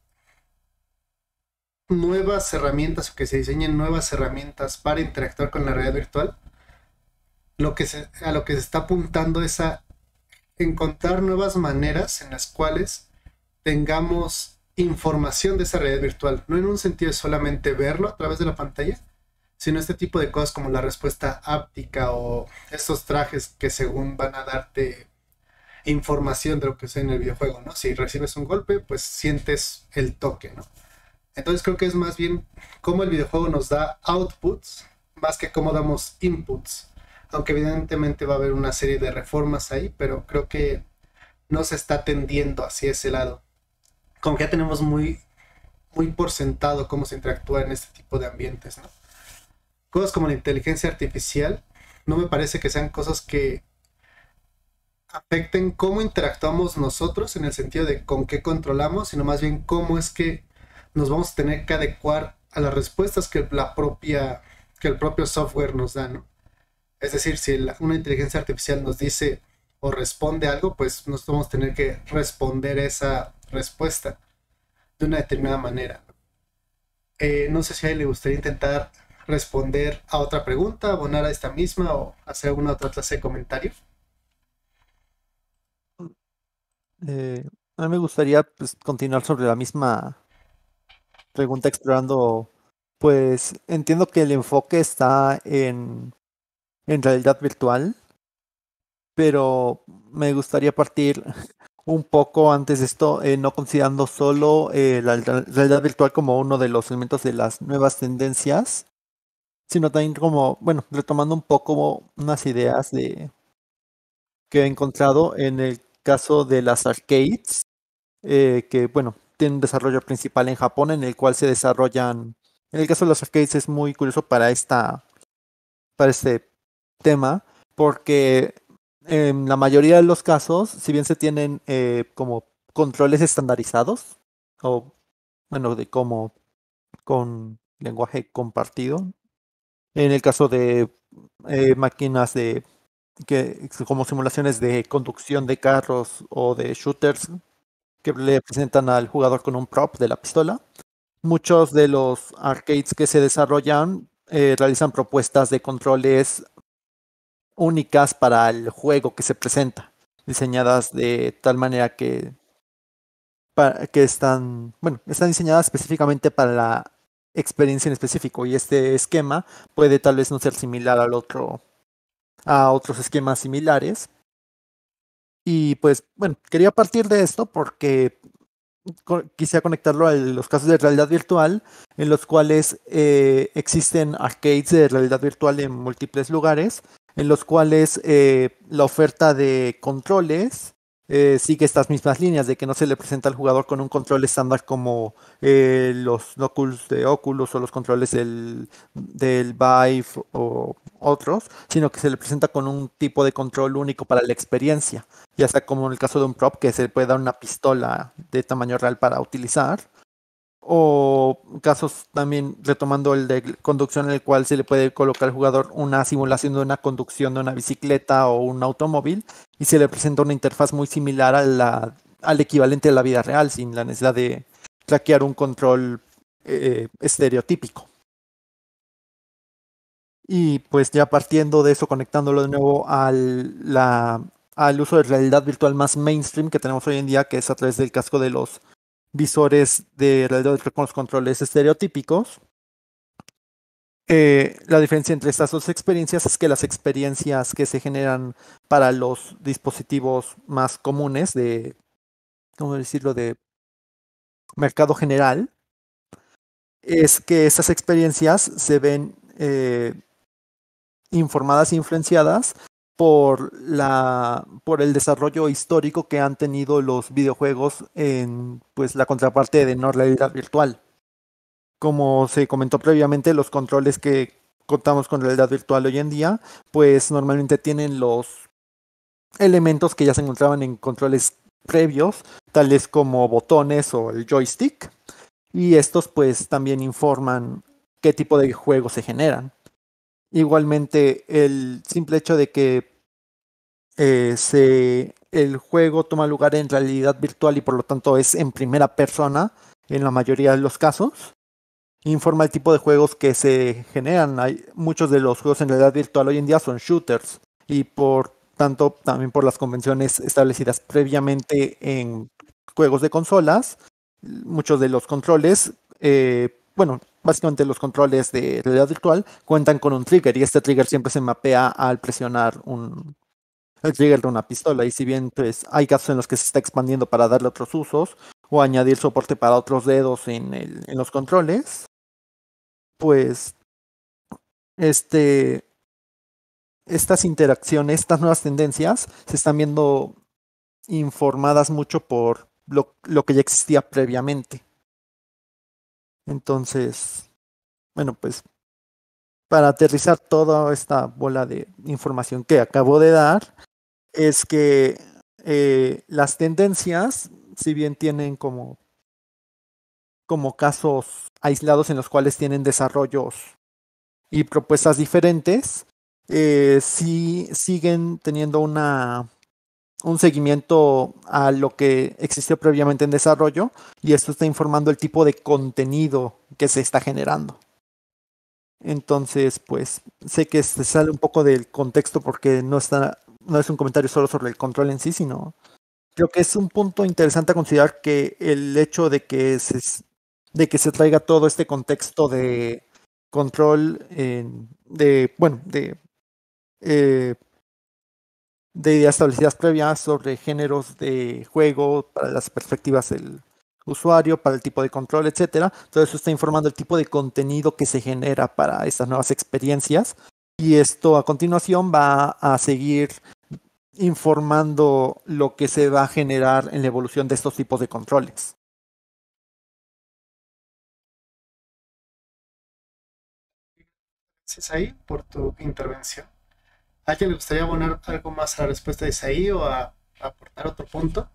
nuevas herramientas o que se diseñen nuevas herramientas para interactuar con la realidad virtual, lo que se, a lo que se está apuntando es a encontrar nuevas maneras en las cuales tengamos información de esa realidad virtual, no en un sentido de solamente verlo a través de la pantalla, sino este tipo de cosas como la respuesta áptica o estos trajes que según van a darte información de lo que sea en el videojuego, ¿no? Si recibes un golpe, pues sientes el toque, ¿no? Entonces creo que es más bien cómo el videojuego nos da outputs, más que cómo damos inputs. Aunque evidentemente va a haber una serie de reformas ahí, pero creo que no se está tendiendo hacia ese lado. Como que ya tenemos muy, muy por sentado cómo se interactúa en este tipo de ambientes, ¿no? Cosas como la inteligencia artificial, no me parece que sean cosas que afecten cómo interactuamos nosotros en el sentido de con qué controlamos, sino más bien cómo es que nos vamos a tener que adecuar a las respuestas que la propia, que el propio software nos da, ¿no? Es decir, si la, una inteligencia artificial nos dice o responde algo, pues nos vamos a tener que responder esa respuesta de una determinada manera. Eh, no sé si a él le gustaría intentar responder a otra pregunta, abonar a esta misma o hacer alguna otra clase de comentario. Eh, a mí me gustaría pues, continuar sobre la misma pregunta explorando, pues entiendo que el enfoque está en, en realidad virtual, pero me gustaría partir un poco antes de esto, eh, no considerando solo eh, la la realidad virtual como uno de los elementos de las nuevas tendencias, sino también como, bueno, retomando un poco unas ideas de que he encontrado en el caso de las arcades, eh, que bueno, tienen un desarrollo principal en Japón en el cual se desarrollan, en el caso de las arcades es muy curioso para esta, para este tema, porque en la mayoría de los casos, si bien se tienen eh, como controles estandarizados, o bueno, de como con lenguaje compartido, en el caso de eh, máquinas de que como simulaciones de conducción de carros o de shooters que le presentan al jugador con un prop de la pistola. Muchos de los arcades que se desarrollan eh, realizan propuestas de controles únicas para el juego que se presenta, diseñadas de tal manera que, para, que están, bueno, están diseñadas específicamente para la experiencia en específico y este esquema puede tal vez no ser similar al otro, a otros esquemas similares. Y pues, bueno, quería partir de esto porque quisiera conectarlo a los casos de realidad virtual, en los cuales eh, existen arcades de realidad virtual en múltiples lugares, en los cuales eh, la oferta de controles eh, sigue estas mismas líneas, de que no se le presenta al jugador con un control estándar como eh, los Oculus de Oculus o los controles del, del Vive o otros, sino que se le presenta con un tipo de control único para la experiencia, ya sea como en el caso de un prop que se puede dar una pistola de tamaño real para utilizar, o casos también retomando el de conducción en el cual se le puede colocar al jugador una simulación de una conducción de una bicicleta o un automóvil y se le presenta una interfaz muy similar a la, al equivalente de la vida real sin la necesidad de traquear un control eh, estereotípico. Y pues ya partiendo de eso, conectándolo de nuevo al, la, al uso de realidad virtual más mainstream que tenemos hoy en día, que es a través del casco de los visores de realidad virtual con los controles estereotípicos. Eh, la diferencia entre estas dos experiencias es que las experiencias que se generan para los dispositivos más comunes de, ¿cómo decirlo?, de mercado general, es que esas experiencias se ven eh, informadas e influenciadas por la por el desarrollo histórico que han tenido los videojuegos en pues la contraparte de no realidad virtual. Como se comentó previamente, los controles que contamos con realidad virtual hoy en día, pues normalmente tienen los elementos que ya se encontraban en controles previos, tales como botones o el joystick, y estos pues también informan qué tipo de juegos se generan. Igualmente, el simple hecho de que eh, se, el juego toma lugar en realidad virtual y por lo tanto es en primera persona en la mayoría de los casos, informa el tipo de juegos que se generan. Hay, muchos de los juegos en realidad virtual hoy en día son shooters y por tanto también por las convenciones establecidas previamente en juegos de consolas, muchos de los controles, eh, bueno, básicamente los controles de realidad virtual cuentan con un trigger y este trigger siempre se mapea al presionar un, el trigger de una pistola. Y si bien pues, hay casos en los que se está expandiendo para darle otros usos o añadir soporte para otros dedos en, el, en los controles, pues este, estas interacciones, estas nuevas tendencias se están viendo informadas mucho por lo, lo que ya existía previamente. Entonces, bueno, pues para aterrizar toda esta bola de información que acabo de dar, es que eh, las tendencias, si bien tienen como, como casos aislados en los cuales tienen desarrollos y propuestas diferentes, eh, sí siguen teniendo una, un seguimiento a lo que existió previamente en desarrollo y esto está informando el tipo de contenido que se está generando. Entonces, pues sé que se sale un poco del contexto porque no está, no es un comentario solo sobre el control en sí, sino creo que es un punto interesante a considerar que el hecho de que se, de que se traiga todo este contexto de control, eh, de, bueno, de, eh, de ideas establecidas previas sobre géneros de juego para las perspectivas del usuario, para el tipo de control, etcétera. Todo eso está informando el tipo de contenido que se genera para estas nuevas experiencias. Y esto a continuación va a seguir informando lo que se va a generar en la evolución de estos tipos de controles. Gracias ahí por tu intervención. ¿A alguien le gustaría abonar algo más a la respuesta de Isaí o a, a aportar otro punto?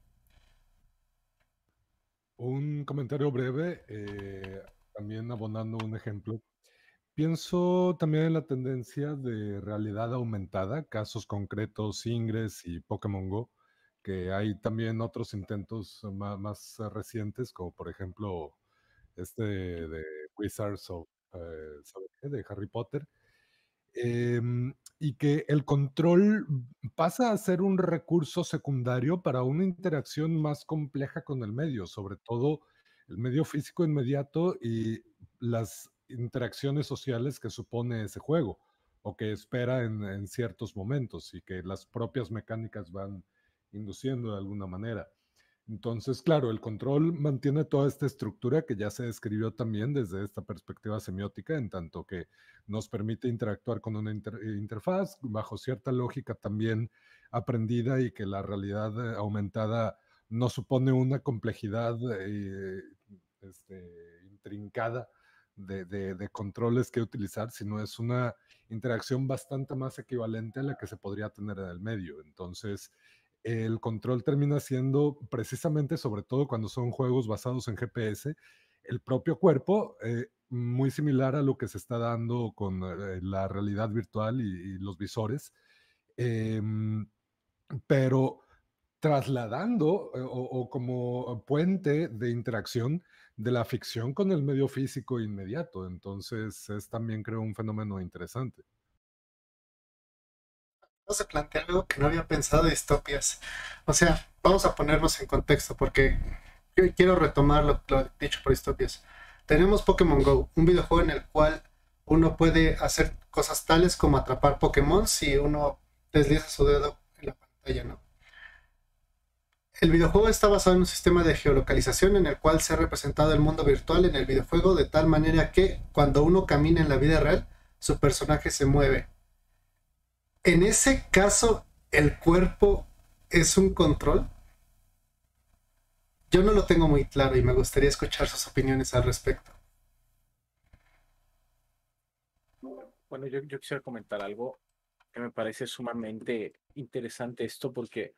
Un comentario breve, eh, también abonando un ejemplo. Pienso también en la tendencia de realidad aumentada, casos concretos, Ingress y Pokémon Go, que hay también otros intentos más, más recientes, como por ejemplo este de Wizards of, eh, ¿sabe qué? De Harry Potter, em, y que el control pasa a ser un recurso secundario para una interacción más compleja con el medio, sobre todo el medio físico inmediato y las interacciones sociales que supone ese juego o que espera en, en ciertos momentos y que las propias mecánicas van induciendo de alguna manera. Entonces, claro, el control mantiene toda esta estructura que ya se describió también desde esta perspectiva semiótica, en tanto que nos permite interactuar con una inter interfaz bajo cierta lógica también aprendida y que la realidad eh, aumentada no supone una complejidad eh, este, intrincada de, de, de controles que utilizar, sino es una interacción bastante más equivalente a la que se podría tener en el medio. Entonces, el control termina siendo precisamente, sobre todo cuando son juegos basados en G P S, el propio cuerpo, eh, muy similar a lo que se está dando con eh, la realidad virtual y, y los visores, eh, pero trasladando eh, o, o, como puente de interacción de la ficción con el medio físico inmediato. Entonces es también creo un fenómeno interesante. Vamos a plantear algo que no había pensado de distopias. O sea, vamos a ponernos en contexto porque quiero retomar lo, lo dicho por distopias. Tenemos Pokémon Go, un videojuego en el cual uno puede hacer cosas tales como atrapar Pokémon si uno desliza su dedo en la pantalla, ¿no? El videojuego está basado en un sistema de geolocalización en el cual se ha representado el mundo virtual en el videojuego de tal manera que cuando uno camina en la vida real, su personaje se mueve. En ese caso, ¿el cuerpo es un control? Yo no lo tengo muy claro y me gustaría escuchar sus opiniones al respecto. Bueno, yo, yo quisiera comentar algo que me parece sumamente interesante esto porque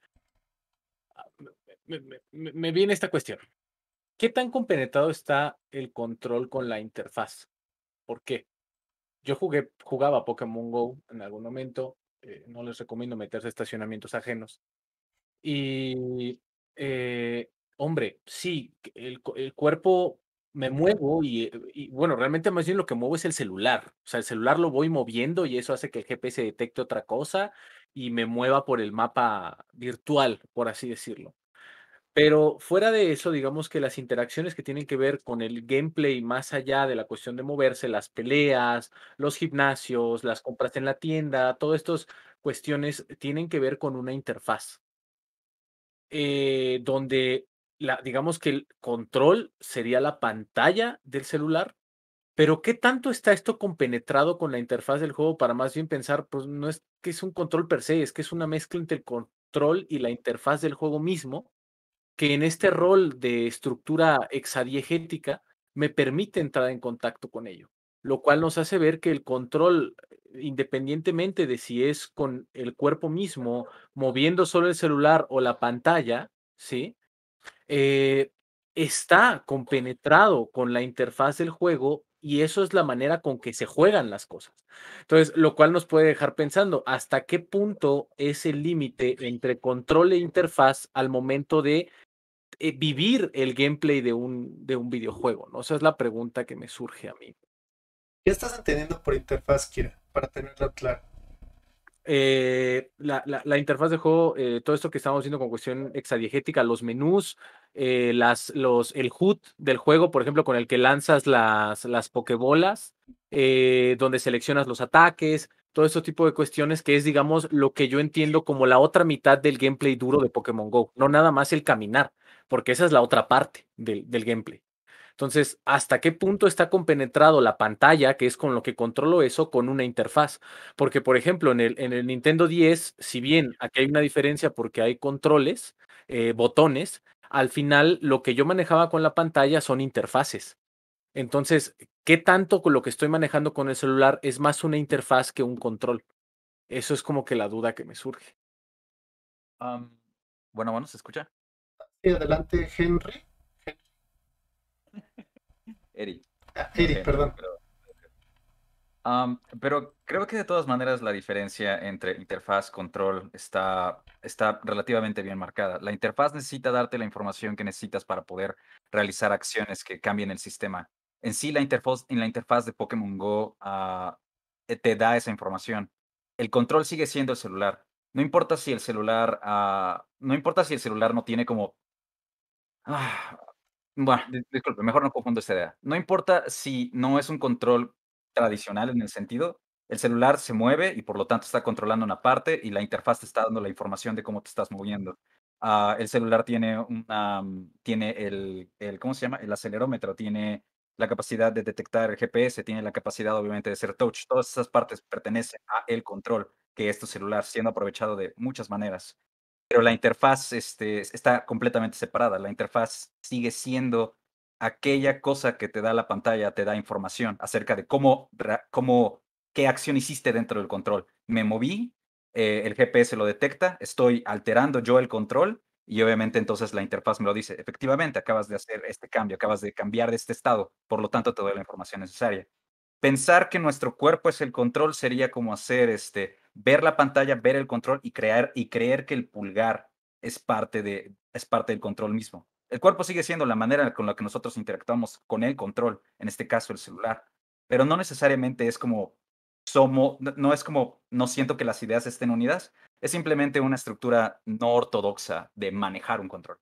me, me, me, me viene esta cuestión. ¿Qué tan compenetrado está el control con la interfaz? ¿Por qué? Yo jugué, jugaba Pokémon Go en algún momento. Eh, no les recomiendo meterse a estacionamientos ajenos. Y, eh, hombre, sí, el, el cuerpo me muevo y, y, bueno, realmente más bien lo que muevo es el celular. O sea, el celular lo voy moviendo y eso hace que el G P S detecte otra cosa y me mueva por el mapa virtual, por así decirlo. Pero fuera de eso, digamos que las interacciones que tienen que ver con el gameplay, más allá de la cuestión de moverse, las peleas, los gimnasios, las compras en la tienda, todas estas cuestiones tienen que ver con una interfaz. Eh, donde la, digamos que el control sería la pantalla del celular, pero ¿qué tanto está esto compenetrado con la interfaz del juego para más bien pensar, pues no es que es un control per se, es que es una mezcla entre el control y la interfaz del juego mismo, que en este rol de estructura hexadiegética me permite entrar en contacto con ello, lo cual nos hace ver que el control, independientemente de si es con el cuerpo mismo, moviendo solo el celular o la pantalla, ¿sí? Eh, está compenetrado con la interfaz del juego y eso es la manera con que se juegan las cosas. Entonces, lo cual nos puede dejar pensando hasta qué punto es el límite entre control e interfaz al momento de eh, vivir el gameplay de un, de un videojuego, ¿no? Esa es la pregunta que me surge a mí. ¿Qué estás entendiendo por interfaz, Kira? Para tenerlo claro. Eh, la, la, la interfaz de juego, eh, todo esto que estamos haciendo con cuestión hexadiegética, los menús, eh, las, los, el H U D del juego, por ejemplo, con el que lanzas las, las pokebolas, eh, donde seleccionas los ataques, todo este tipo de cuestiones que es, digamos, lo que yo entiendo como la otra mitad del gameplay duro de Pokémon Go, no nada más el caminar, porque esa es la otra parte del, del gameplay. Entonces, ¿hasta qué punto está compenetrado la pantalla, que es con lo que controlo eso, con una interfaz? Porque, por ejemplo, en el, en el Nintendo diez, si bien aquí hay una diferencia porque hay controles, eh, botones, al final lo que yo manejaba con la pantalla son interfaces. Entonces, ¿qué tanto con lo que estoy manejando con el celular es más una interfaz que un control? Eso es como que la duda que me surge. Um, bueno, bueno, ¿se escucha? Y adelante, Henry. Eri. Ah, No, Eric, Henry, perdón. pero, um, pero creo que de todas maneras la diferencia entre interfaz, control está, está relativamente bien marcada. La interfaz necesita darte la información que necesitas para poder realizar acciones que cambien el sistema. En sí, la interfaz, en la interfaz de Pokémon Go uh, te da esa información. El control sigue siendo el celular. No importa si el celular, uh, no importa si el celular no tiene como Ah, bueno, di disculpe, mejor no confundo esta idea. No importa si no es un control tradicional en el sentido, el celular se mueve y por lo tanto está controlando una parte y la interfaz te está dando la información de cómo te estás moviendo. Ah, el celular tiene una, mm, tiene el el, ¿cómo se llama? El acelerómetro, tiene la capacidad de detectar el G P S, tiene la capacidad, obviamente, de ser touch. Todas esas partes pertenecen a el control, que es tu celular, siendo aprovechado de muchas maneras. Pero la interfaz, este, está completamente separada. La interfaz sigue siendo aquella cosa que te da la pantalla, te da información acerca de cómo, rea- cómo, qué acción hiciste dentro del control. Me moví, eh, el G P S lo detecta, estoy alterando yo el control y obviamente entonces la interfaz me lo dice. Efectivamente, acabas de hacer este cambio, acabas de cambiar de este estado, por lo tanto te doy la información necesaria. Pensar que nuestro cuerpo es el control sería como hacer, este, ver la pantalla, ver el control y crear y creer que el pulgar es parte de es parte del control mismo. El cuerpo sigue siendo la manera con la que nosotros interactuamos con el control, en este caso el celular, pero no necesariamente es como somos, no no es como no siento que las ideas estén unidas, es simplemente una estructura no ortodoxa de manejar un control.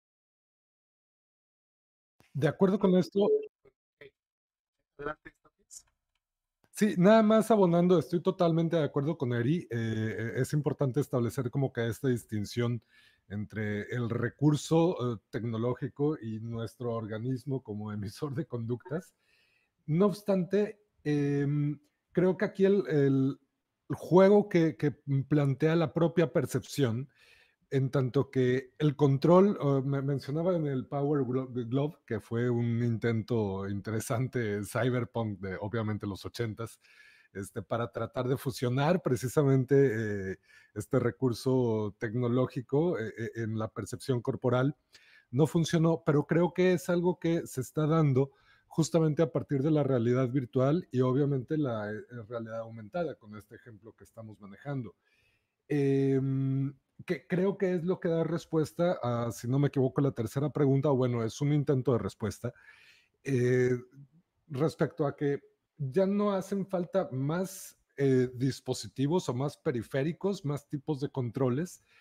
De acuerdo con esto, Adelante, Stokes. sí, nada más abonando, estoy totalmente de acuerdo con Eri. Eh, es importante establecer como que esta distinción entre el recurso eh, tecnológico y nuestro organismo como emisor de conductas. No obstante, em, creo que aquí el, el juego que, que plantea la propia percepción, en tanto que el control, uh, me mencionaba en el Power Glo- Glove, que fue un intento interesante, cyberpunk de obviamente los ochentas, este, para tratar de fusionar precisamente eh, este recurso tecnológico eh, eh, en la percepción corporal. No funcionó, pero creo que es algo que se está dando justamente a partir de la realidad virtual y obviamente la eh, realidad aumentada con este ejemplo que estamos manejando. Em, que creo que es lo que da respuesta a, si no me equivoco, la tercera pregunta, o bueno, es un intento de respuesta, eh, respecto a que ya no hacen falta más eh, dispositivos o más periféricos, más tipos de controles,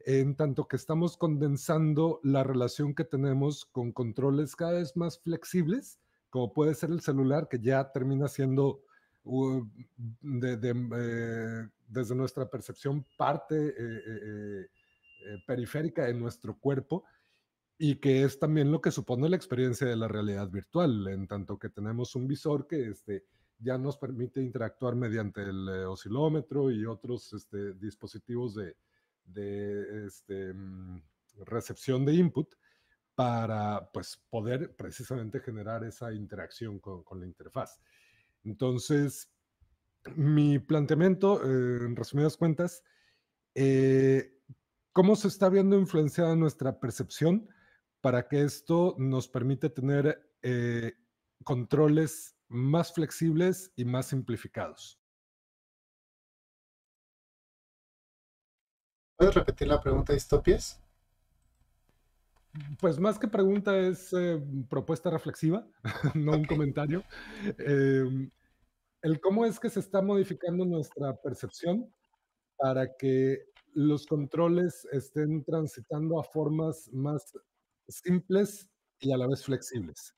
en tanto que estamos condensando la relación que tenemos con controles cada vez más flexibles, como puede ser el celular, que ya termina siendo uh, de, de, eh, desde nuestra percepción parte eh, eh, eh, periférica en nuestro cuerpo, y que es también lo que supone la experiencia de la realidad virtual, en tanto que tenemos un visor que este, ya nos permite interactuar mediante el eh, oscilómetro y otros este, dispositivos de, de este, mm, recepción de input para pues, poder precisamente generar esa interacción con, con la interfaz. Entonces, mi planteamiento, eh, en resumidas cuentas, eh, ¿cómo se está viendo influenciada nuestra percepción para que esto nos permite tener eh, controles más flexibles y más simplificados? ¿Puedes repetir la pregunta, Distopias? Pues más que pregunta es eh, propuesta reflexiva, no un Ok. comentario. Eh, el cómo es que se está modificando nuestra percepción para que los controles estén transitando a formas más simples y a la vez flexibles.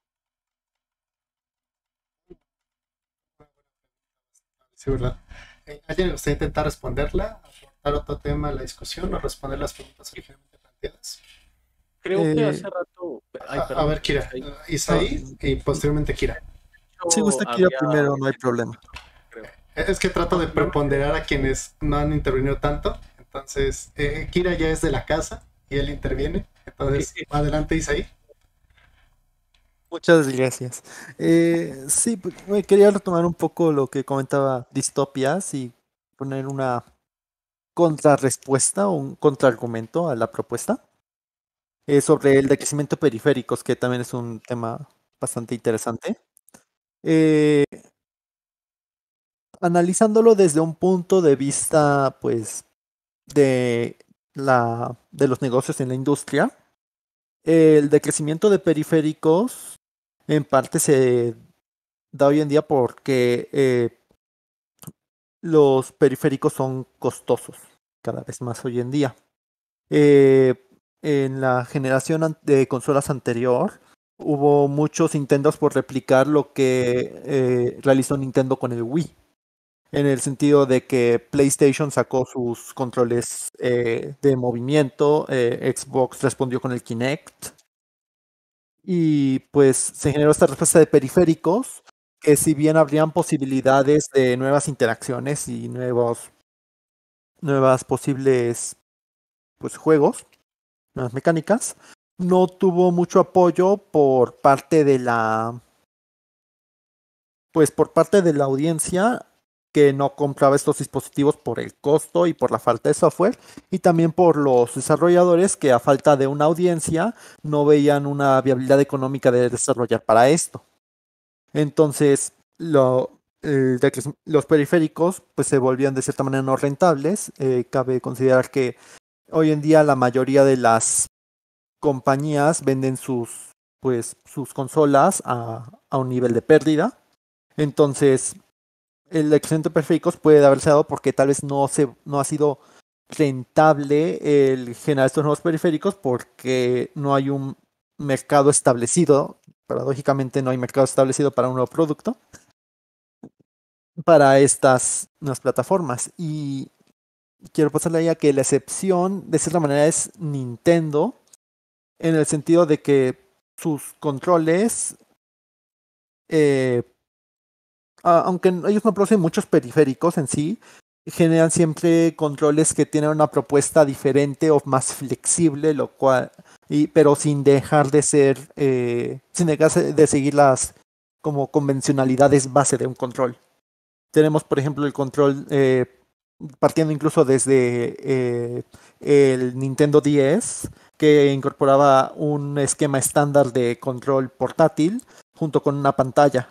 Sí, ¿verdad? Eh, ¿Alguien le gustaría intentar responderla, aportar otro tema a la discusión o responder las preguntas originalmente planteadas? Creo que hace Eh, rato. Ay, A, a perdón, ver, Kira, Isaí. no, Isaí y posteriormente Kira. si gusta Yo Kira había primero, no hay problema. creo. Es que trato de preponderar a quienes no han intervenido tanto. Entonces, eh, Kira ya es de la casa y él interviene. Entonces, adelante, Isaí. Muchas gracias. Eh, sí, pues, me quería retomar un poco lo que comentaba Distopias y poner una contrarrespuesta o un contraargumento a la propuesta eh, sobre el decrecimiento de periféricos, que también es un tema bastante interesante. Eh, analizándolo desde un punto de vista, pues, de la, de los negocios en la industria, el decrecimiento de periféricos en parte se da hoy en día porque eh, los periféricos son costosos cada vez más hoy en día. Eh, en la generación an- de consolas anterior hubo muchos intentos por replicar lo que eh, realizó Nintendo con el Wii, en el sentido de que PlayStation sacó sus controles eh, de movimiento, eh, Xbox respondió con el Kinect, y pues se generó esta respuesta de periféricos que si bien habrían posibilidades de nuevas interacciones y nuevos, nuevas posibles pues, juegos, nuevas mecánicas, no tuvo mucho apoyo por parte de la pues por parte de la audiencia que no compraba estos dispositivos por el costo y por la falta de software, y también por los desarrolladores que a falta de una audiencia no veían una viabilidad económica de desarrollar para esto. Entonces, lo, eh, de que los periféricos pues se volvían de cierta manera no rentables. Eh, cabe considerar que hoy en día la mayoría de las compañías venden sus pues sus consolas a, a un nivel de pérdida. Entonces, el decrecimiento de periféricos puede haberse dado porque tal vez no, se, no ha sido rentable el generar estos nuevos periféricos porque no hay un mercado establecido. Paradójicamente no hay mercado establecido para un nuevo producto para estas nuevas plataformas. Y quiero pasarle ahí a que la excepción de cierta manera es Nintendo, en el sentido de que sus controles eh, aunque ellos no producen muchos periféricos en sí, generan siempre controles que tienen una propuesta diferente o más flexible, lo cual, y, pero sin dejar de ser, eh, sin dejar de seguir las como convencionalidades base de un control. Tenemos, por ejemplo, el control eh, partiendo incluso desde eh, el Nintendo D S, que incorporaba un esquema estándar de control portátil junto con una pantalla.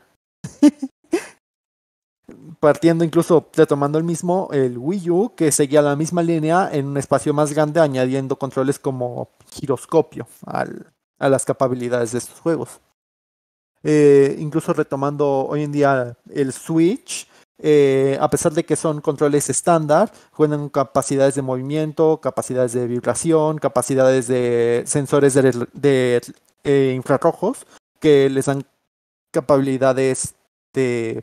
Partiendo incluso retomando el mismo, el Wii U, que seguía la misma línea en un espacio más grande, añadiendo controles como giroscopio al, a las capacidades de estos juegos. Eh, incluso retomando hoy en día el Switch, eh, a pesar de que son controles estándar, cuentan con capacidades de movimiento, capacidades de vibración, capacidades de sensores de, rel- de, eh, infrarrojos que les dan capacidades de,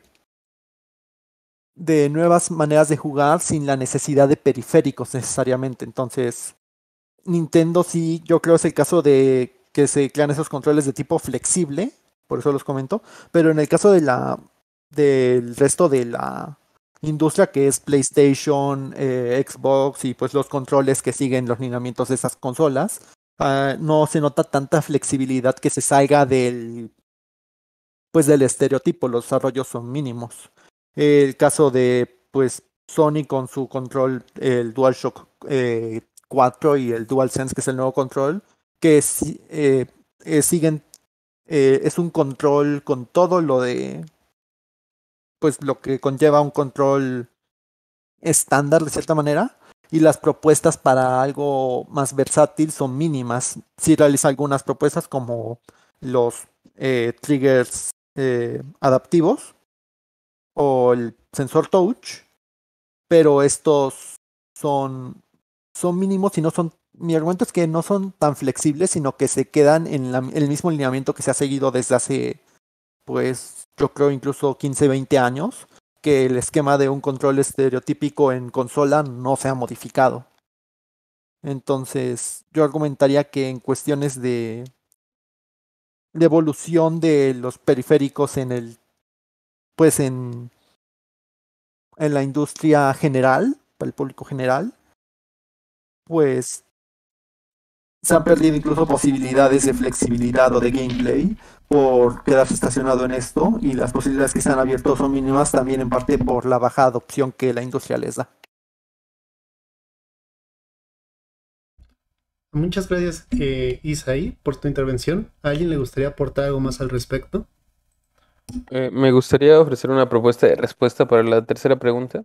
de nuevas maneras de jugar sin la necesidad de periféricos necesariamente. Entonces, Nintendo sí, yo creo es el caso de que se crean esos controles de tipo flexible, por eso los comento, pero en el caso de la del resto de la industria que es PlayStation, eh, Xbox y pues los controles que siguen los lineamientos de esas consolas, ah, no se nota tanta flexibilidad que se salga del pues del estereotipo, los desarrollos son mínimos. El caso de pues Sony con su control, el DualShock eh, cuatro y el DualSense, que es el nuevo control, que si- eh, eh, siguen, eh, es un control con todo lo de, pues lo que conlleva un control estándar de cierta manera, y las propuestas para algo más versátil son mínimas. Sí realiza algunas propuestas como los eh, triggers eh, adaptivos o el sensor touch, pero estos son, son mínimos y no son, mi argumento es que no son tan flexibles, sino que se quedan en la- el mismo lineamiento que se ha seguido desde hace, pues, yo creo incluso quince veinte años, que el esquema de un control estereotípico en consola no se ha modificado. Entonces, yo argumentaría que en cuestiones de, de evolución de los periféricos en el, pues en, en la industria general, para el público general, pues se han perdido incluso posibilidades de flexibilidad o de gameplay por quedarse estacionado en esto, y las posibilidades que se han abierto son mínimas también en parte por la baja adopción que la industria les da. Muchas gracias, eh, Isaí, por tu intervención. ¿A alguien le gustaría aportar algo más al respecto? Eh, me gustaría ofrecer una propuesta de respuesta para la tercera pregunta.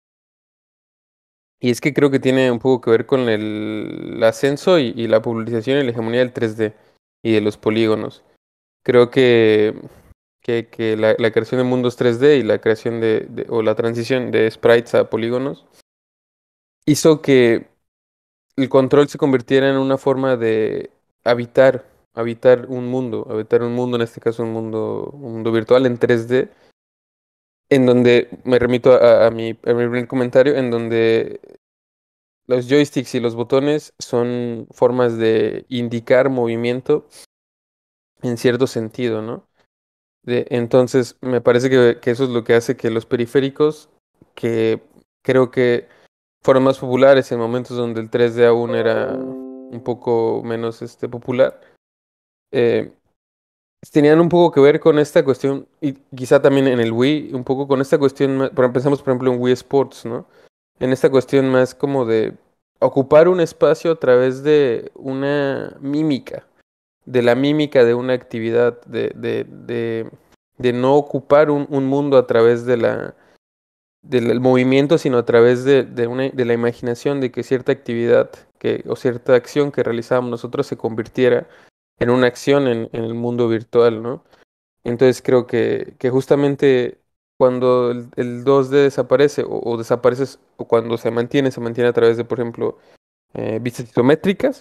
Y es que creo que tiene un poco que ver con el ascenso y, y la popularización y la hegemonía del tres D y de los polígonos. Creo que, que, que la, la creación de mundos tres D y la creación de, de- o la transición de sprites a polígonos hizo que el control se convirtiera en una forma de habitar, habitar un mundo, habitar un mundo, en este caso un mundo, un mundo virtual en tres D, en donde me remito a, a mi, a mi primer comentario, en donde los joysticks y los botones son formas de indicar movimiento en cierto sentido, ¿no? De, entonces, me parece que, que eso es lo que hace que los periféricos, que creo que fueron más populares en momentos donde el tres D aún era un poco menos este, popular, eh, tenían un poco que ver con esta cuestión, y quizá también en el Wii, un poco con esta cuestión, ma- por- pensamos por ejemplo en Wii Sports, ¿no? En esta cuestión más como de ocupar un espacio a través de una mímica, de la mímica de una actividad, de, de, de, de no ocupar un, un mundo a través de la, del movimiento, sino a través de, de, una, de la imaginación de que cierta actividad que, o cierta acción que realizábamos nosotros se convirtiera en una acción en, en el mundo virtual, ¿no? Entonces creo que, que justamente cuando el, el dos D desaparece o, o desaparece o cuando se mantiene, se mantiene a través de, por ejemplo, eh, vistas isométricas,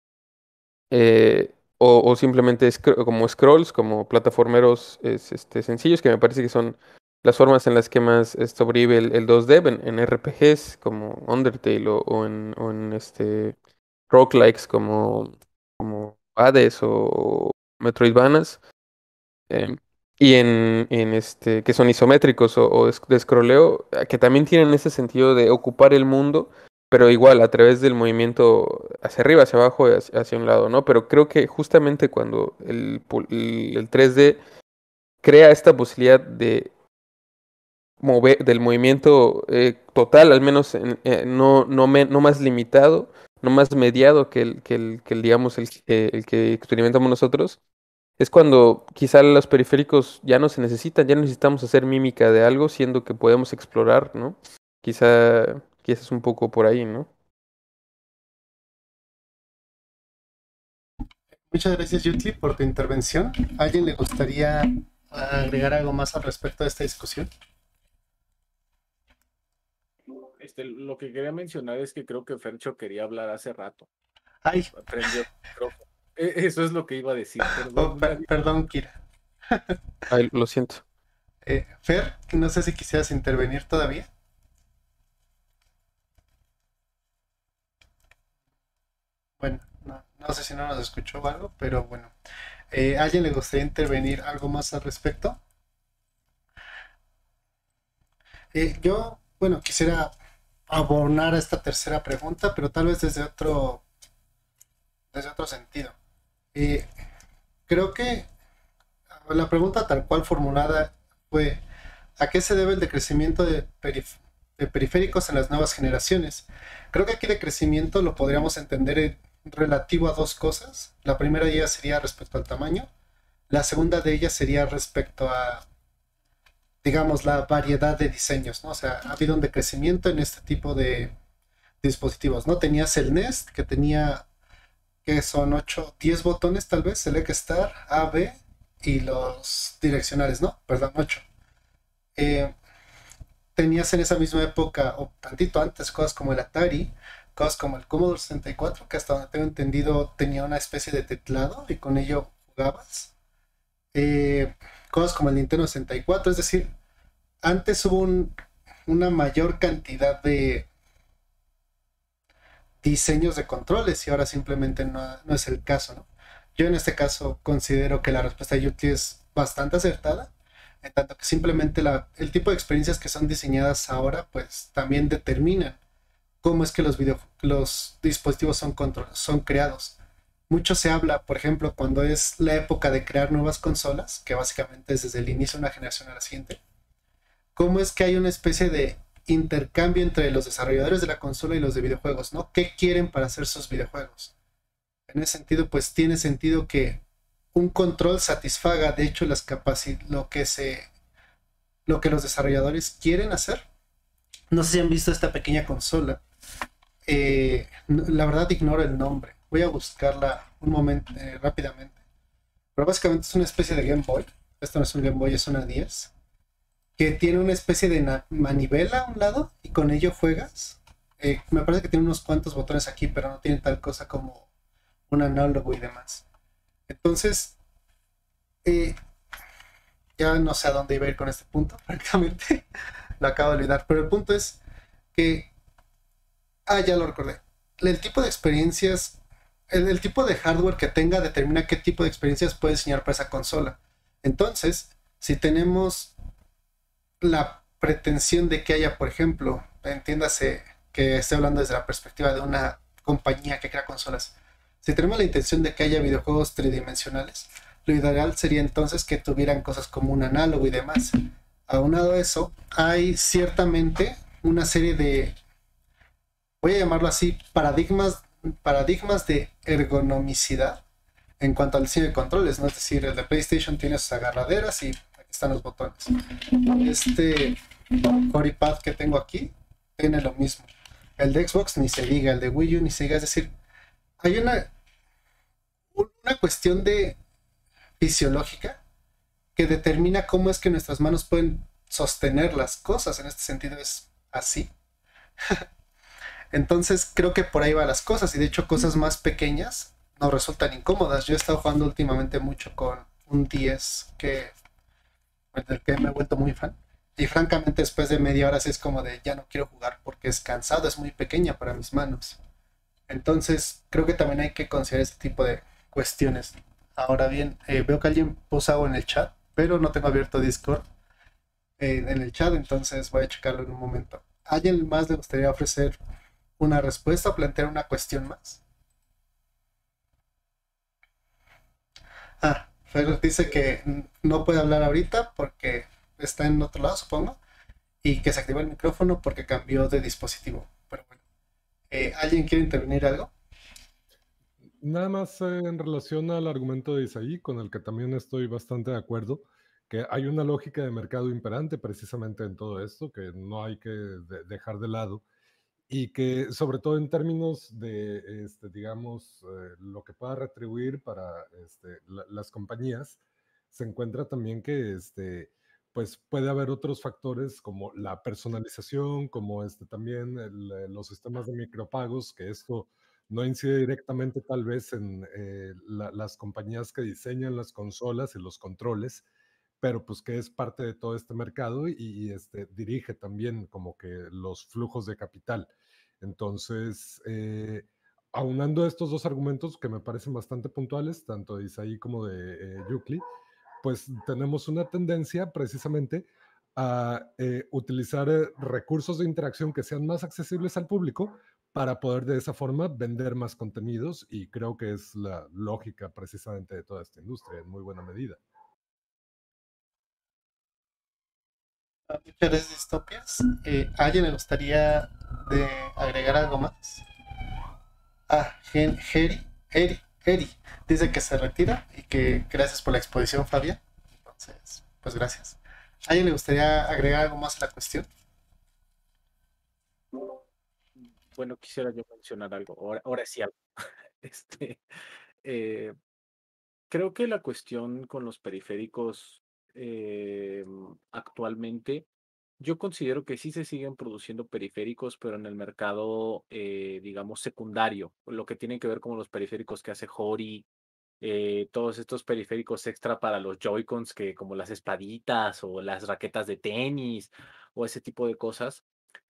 eh, o, o simplemente scro- como scrolls, como plataformeros es, este, sencillos, que me parece que son las formas en las que más eh, sobrevive el, el dos D en, en R P Gs como Undertale o, o en, o en este, roguelikes como, como Hades o Metroidvanias. em, y en, en este, que son isométricos o, o es- de scrolleo, eh, que también tienen ese sentido de ocupar el mundo, pero igual a través del movimiento hacia arriba, hacia abajo, y hacia, hacia un lado, ¿no? Pero creo que justamente cuando el, pu- el, el tres D crea esta posibilidad de mover, del movimiento eh, total, al menos en- eh, no, no, me- no más limitado, no más mediado que el, que el, que el digamos, el, que- el que experimentamos nosotros, es cuando quizá los periféricos ya no se necesitan, ya no necesitamos hacer mímica de algo, siendo que podemos explorar, ¿no? Quizá, quizá es un poco por ahí, ¿no? Muchas gracias, Yutli, por tu intervención. ¿A alguien le gustaría agregar algo más al respecto de esta discusión? Este, lo que quería mencionar es que creo que Fercho quería hablar hace rato. Ay, Prendió el micrófono. E- Eso es lo que iba a decir. oh, Perdón, una per- perdón, Kira. Ay, lo siento. Eh, Fer, no sé si quisieras intervenir todavía. Bueno, no, no sé si no nos escuchó o algo, pero bueno. Eh, ¿a alguien le gustaría intervenir algo más al respecto? Eh, yo, bueno, quisiera abonar esta tercera pregunta, pero tal vez desde otro, desde otro sentido. Eh, creo que la pregunta tal cual formulada fue: ¿a qué se debe el decrecimiento de, perif- de periféricos en las nuevas generaciones? Creo que aquí decrecimiento lo podríamos entender en relativo a dos cosas. La primera de ellas sería respecto al tamaño. La segunda de ellas sería respecto a, digamos, la variedad de diseños, ¿no? O sea, ha habido un decrecimiento en este tipo de dispositivos, ¿no? Tenías el Nest, que tenía, que son ocho, diez botones tal vez, Select Star, A, B y los direccionales, ¿no? Perdón, ocho. Eh, tenías en esa misma época, o tantito antes, cosas como el Atari, cosas como el Commodore sesenta y cuatro, que hasta donde tengo entendido tenía una especie de teclado y con ello jugabas. Eh, cosas como el Nintendo sesenta y cuatro, es decir, antes hubo un- una mayor cantidad de diseños de controles y ahora simplemente no, no es el caso, ¿no? Yo en este caso considero que la respuesta de Yuki es bastante acertada, en tanto que simplemente la, el tipo de experiencias que son diseñadas ahora pues también determinan cómo es que los, video, los dispositivos son, control, son creados. Mucho se habla, por ejemplo, cuando es la época de crear nuevas consolas, que básicamente es desde el inicio de una generación a la siguiente, cómo es que hay una especie de intercambio entre los desarrolladores de la consola y los de videojuegos, ¿no? ¿Qué quieren para hacer sus videojuegos? En ese sentido, pues tiene sentido que un control satisfaga, de hecho, las capacidades, lo que se, lo que los desarrolladores quieren hacer. No sé si han visto esta pequeña consola. Eh, la verdad ignoro el nombre. Voy a buscarla un momento eh, rápidamente. Pero básicamente es una especie de Game Boy. Esto no es un Game Boy, es una diez. Que tiene una especie de manivela a un lado y con ello juegas. Eh, me parece que tiene unos cuantos botones aquí, pero no tiene tal cosa como un análogo y demás. Entonces, eh, ya no sé a dónde iba a ir con este punto, francamente. Lo acabo de olvidar. Pero el punto es que... Ah, ya lo recordé. El tipo de experiencias, el, el tipo de hardware que tenga determina qué tipo de experiencias puede diseñar para esa consola. Entonces, si tenemos la pretensión de que haya, por ejemplo, entiéndase que esté hablando desde la perspectiva de una compañía que crea consolas, si tenemos la intención de que haya videojuegos tridimensionales, lo ideal sería entonces que tuvieran cosas como un análogo y demás. Aunado a eso, hay ciertamente una serie de, voy a llamarlo así, paradigmas, paradigmas de ergonomicidad en cuanto al diseño de controles, ¿no? Es decir, el de PlayStation tiene sus agarraderas y aquí están los botones. Este Joypad que tengo aquí tiene lo mismo. El de Xbox ni se diga, el de Wii U ni se diga. Es decir, hay una, una cuestión de fisiológica que determina cómo es que nuestras manos pueden sostener las cosas. En este sentido es así. Entonces creo que por ahí van las cosas, y de hecho cosas más pequeñas nos resultan incómodas. Yo he estado jugando últimamente mucho con un diez que, del que me he vuelto muy fan, y francamente después de media hora sí es como de ya no quiero jugar porque es cansado, es muy pequeña para mis manos. Entonces creo que también hay que considerar este tipo de cuestiones. Ahora bien, eh, veo que alguien puso algo en el chat, pero no tengo abierto Discord eh, en el chat, entonces voy a checarlo en un momento. ¿A alguien más le gustaría ofrecer una respuesta o plantear una cuestión más? Ah, Fer dice que no puede hablar ahorita porque está en otro lado, supongo, y que se activó el micrófono porque cambió de dispositivo. Pero bueno, eh, ¿alguien quiere intervenir algo? Nada más eh, en relación al argumento de Isaí, con el que también estoy bastante de acuerdo, que hay una lógica de mercado imperante precisamente en todo esto, que no hay que de dejar de lado, y que sobre todo en términos de, este, digamos, eh, lo que pueda retribuir para este, la, las compañías, se encuentra también que este, pues puede haber otros factores como la personalización, como este, también el, eh, los sistemas de micropagos, que esto no incide directamente tal vez en eh, la- las compañías que diseñan las consolas y los controles, pero pues que es parte de todo este mercado y, y, este, dirige también como que los flujos de capital. Entonces, eh, aunando estos dos argumentos que me parecen bastante puntuales, tanto de Isaí como de eh, Yucli, pues tenemos una tendencia precisamente a eh, utilizar eh, recursos de interacción que sean más accesibles al público para poder de esa forma vender más contenidos y creo que es la lógica precisamente de toda esta industria en muy buena medida. Muchas distopias. Eh, ¿a alguien le gustaría de agregar algo más? Ah, Gen- Geri, Eri, Eri, dice que se retira y que gracias por la exposición, Fabián. Entonces, pues gracias. ¿A alguien le gustaría agregar algo más a la cuestión? Bueno, quisiera yo mencionar algo. Ahora, ahora sí algo. Este, eh, creo que la cuestión con los periféricos eh, actualmente, yo considero que sí se siguen produciendo periféricos, pero en el mercado, eh, digamos, secundario, lo que tiene que ver con los periféricos que hace Hori, eh, todos estos periféricos extra para los Joy-Cons, que como las espaditas o las raquetas de tenis o ese tipo de cosas,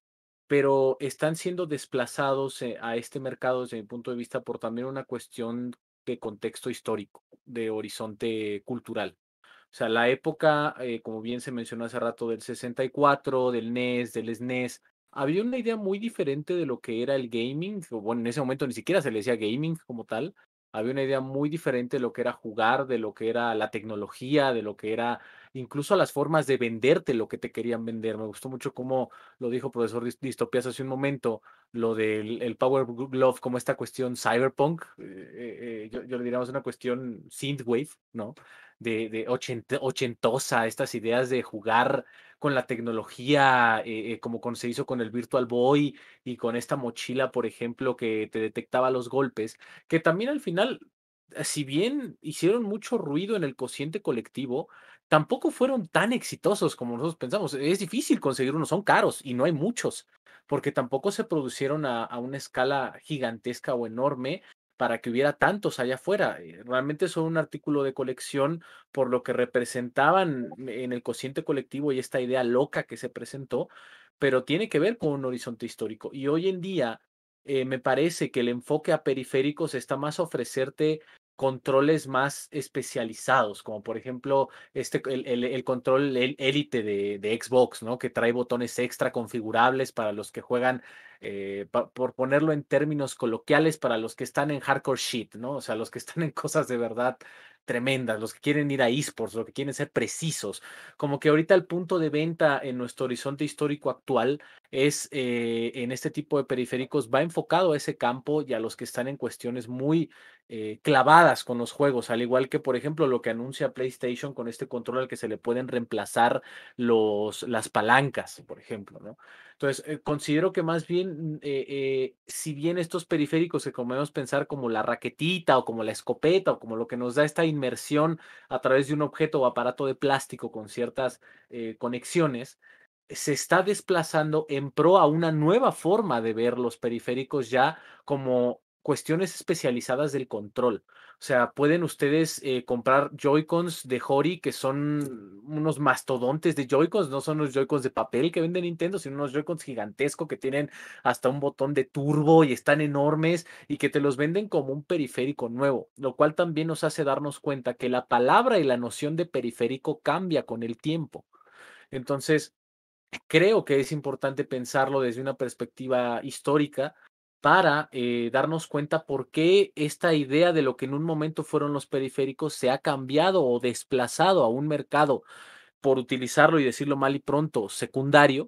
pero están siendo desplazados eh, a este mercado desde mi punto de vista por también una cuestión de contexto histórico, de horizonte cultural. O sea, la época, eh, como bien se mencionó hace rato, del sesenta y cuatro, del N E S, del S N E S, había una idea muy diferente de lo que era el gaming. O bueno, en ese momento ni siquiera se le decía gaming como tal. Había una idea muy diferente de lo que era jugar, de lo que era la tecnología, de lo que era incluso las formas de venderte lo que te querían vender. Me gustó mucho cómo lo dijo profesor Dis- Distopías hace un momento, lo del el Power Glove como esta cuestión cyberpunk. eh, eh, eh, yo, yo le diría más una cuestión synthwave, ¿no? de, de ochenta- ochentosa, estas ideas de jugar con la tecnología, eh, eh, como con- se hizo con el Virtual Boy y con esta mochila, por ejemplo, que te detectaba los golpes, que también al final, eh, si bien hicieron mucho ruido en el cociente colectivo, tampoco fueron tan exitosos como nosotros pensamos. Es difícil conseguir unos, son caros y no hay muchos, porque tampoco se producieron a, a una escala gigantesca o enorme para que hubiera tantos allá afuera. Eh, Realmente son un artículo de colección por lo que representaban en el cociente colectivo y esta idea loca que se presentó, pero tiene que ver con un horizonte histórico. Y hoy en día eh, me parece que el enfoque a periféricos está más a ofrecerte controles más especializados, como por ejemplo este, el, el, el control élite de, de Xbox, ¿no? Que trae botones extra configurables para los que juegan, eh, pa- por ponerlo en términos coloquiales, para los que están en hardcore shit, ¿no? O sea, los que están en cosas de verdad tremendas, los que quieren ir a esports, los que quieren ser precisos. Como que ahorita el punto de venta en nuestro horizonte histórico actual es eh, en este tipo de periféricos, va enfocado a ese campo y a los que están en cuestiones muy eh, clavadas con los juegos, al igual que, por ejemplo, lo que anuncia PlayStation con este control al que se le pueden reemplazar los, las palancas, por ejemplo, ¿no? Entonces, eh, considero que más bien, eh, eh, si bien estos periféricos que comemos pensar como la raquetita o como la escopeta o como lo que nos da esta inmersión a través de un objeto o aparato de plástico con ciertas eh, conexiones, se está desplazando en pro a una nueva forma de ver los periféricos ya como cuestiones especializadas del control. O sea, pueden ustedes eh, comprar Joy-Cons de Hori que son unos mastodontes de Joy-Cons, no son los Joy-Cons de papel que vende Nintendo, sino unos Joy-Cons gigantescos que tienen hasta un botón de turbo y están enormes y que te los venden como un periférico nuevo, lo cual también nos hace darnos cuenta que la palabra y la noción de periférico cambia con el tiempo. Entonces, creo que es importante pensarlo desde una perspectiva histórica para eh, darnos cuenta por qué esta idea de lo que en un momento fueron los periféricos se ha cambiado o desplazado a un mercado, por utilizarlo y decirlo mal y pronto, secundario,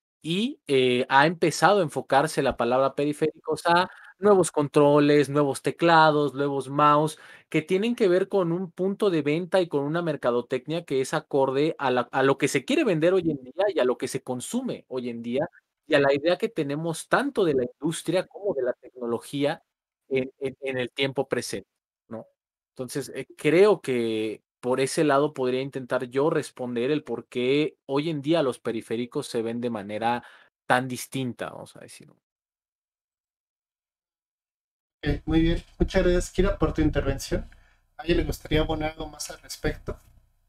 y eh, ha empezado a enfocarse la palabra periféricos a nuevos controles, nuevos teclados, nuevos mouse, que tienen que ver con un punto de venta y con una mercadotecnia que es acorde a, la- a lo que se quiere vender hoy en día y a lo que se consume hoy en día y a la idea que tenemos tanto de la industria como de la tecnología en, en- en el tiempo presente, ¿no? Entonces, eh, creo que por ese lado podría intentar yo responder el por qué hoy en día los periféricos se ven de manera tan distinta, vamos a decirlo. Ok, muy bien, muchas gracias, Kira, por tu intervención. ¿A alguien le gustaría poner algo más al respecto?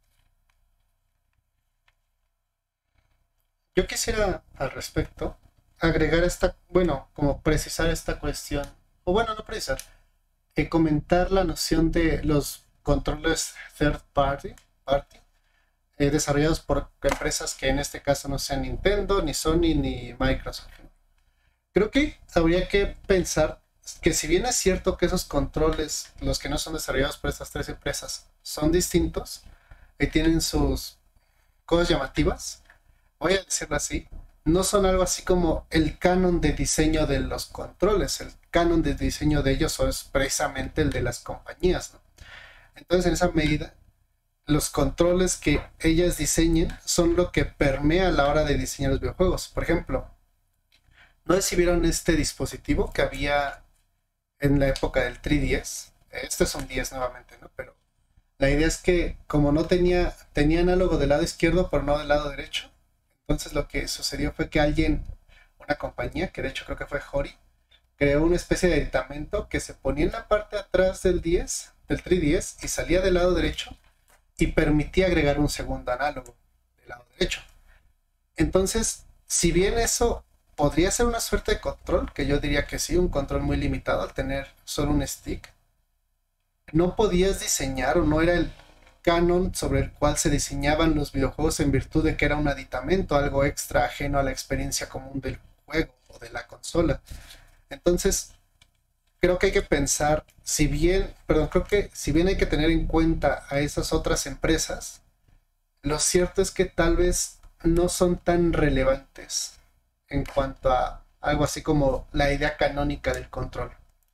Yo quisiera al respecto agregar esta, bueno, como precisar esta cuestión, o bueno, no precisar, que comentar la noción de los controles third party, party eh, desarrollados por empresas que en este caso no sean Nintendo, ni Sony, ni Microsoft. Creo que habría que pensar que si bien es cierto que esos controles, los que no son desarrollados por estas tres empresas, son distintos y tienen sus cosas llamativas, voy a decirlo así, no son algo así como el canon de diseño de los controles. El canon de diseño de ellos es precisamente el de las compañías, ¿no? Entonces, en esa medida, los controles que ellas diseñen son lo que permea a la hora de diseñar los videojuegos. Por ejemplo, ¿no sé si vieron este dispositivo que había en la época del tres D S? Este es un diez nuevamente, ¿no? Pero la idea es que como no tenía, tenía análogo del lado izquierdo, pero no del lado derecho, entonces lo que sucedió fue que alguien, una compañía, que de hecho creo que fue Hori, creó una especie de aditamento que se ponía en la parte de atrás del diez, del tres D S, y salía del lado derecho y permitía agregar un segundo análogo del lado derecho. Entonces, si bien eso podría ser una suerte de control, que yo diría que sí, un control muy limitado al tener solo un stick, no podías diseñar o no era el canon sobre el cual se diseñaban los videojuegos en virtud de que era un aditamento, algo extra ajeno a la experiencia común del juego o de la consola. Entonces, creo que hay que pensar, si bien, perdón, creo que si bien hay que tener en cuenta a esas otras empresas, lo cierto es que tal vez no son tan relevantes en cuanto a algo así como la idea canónica del control.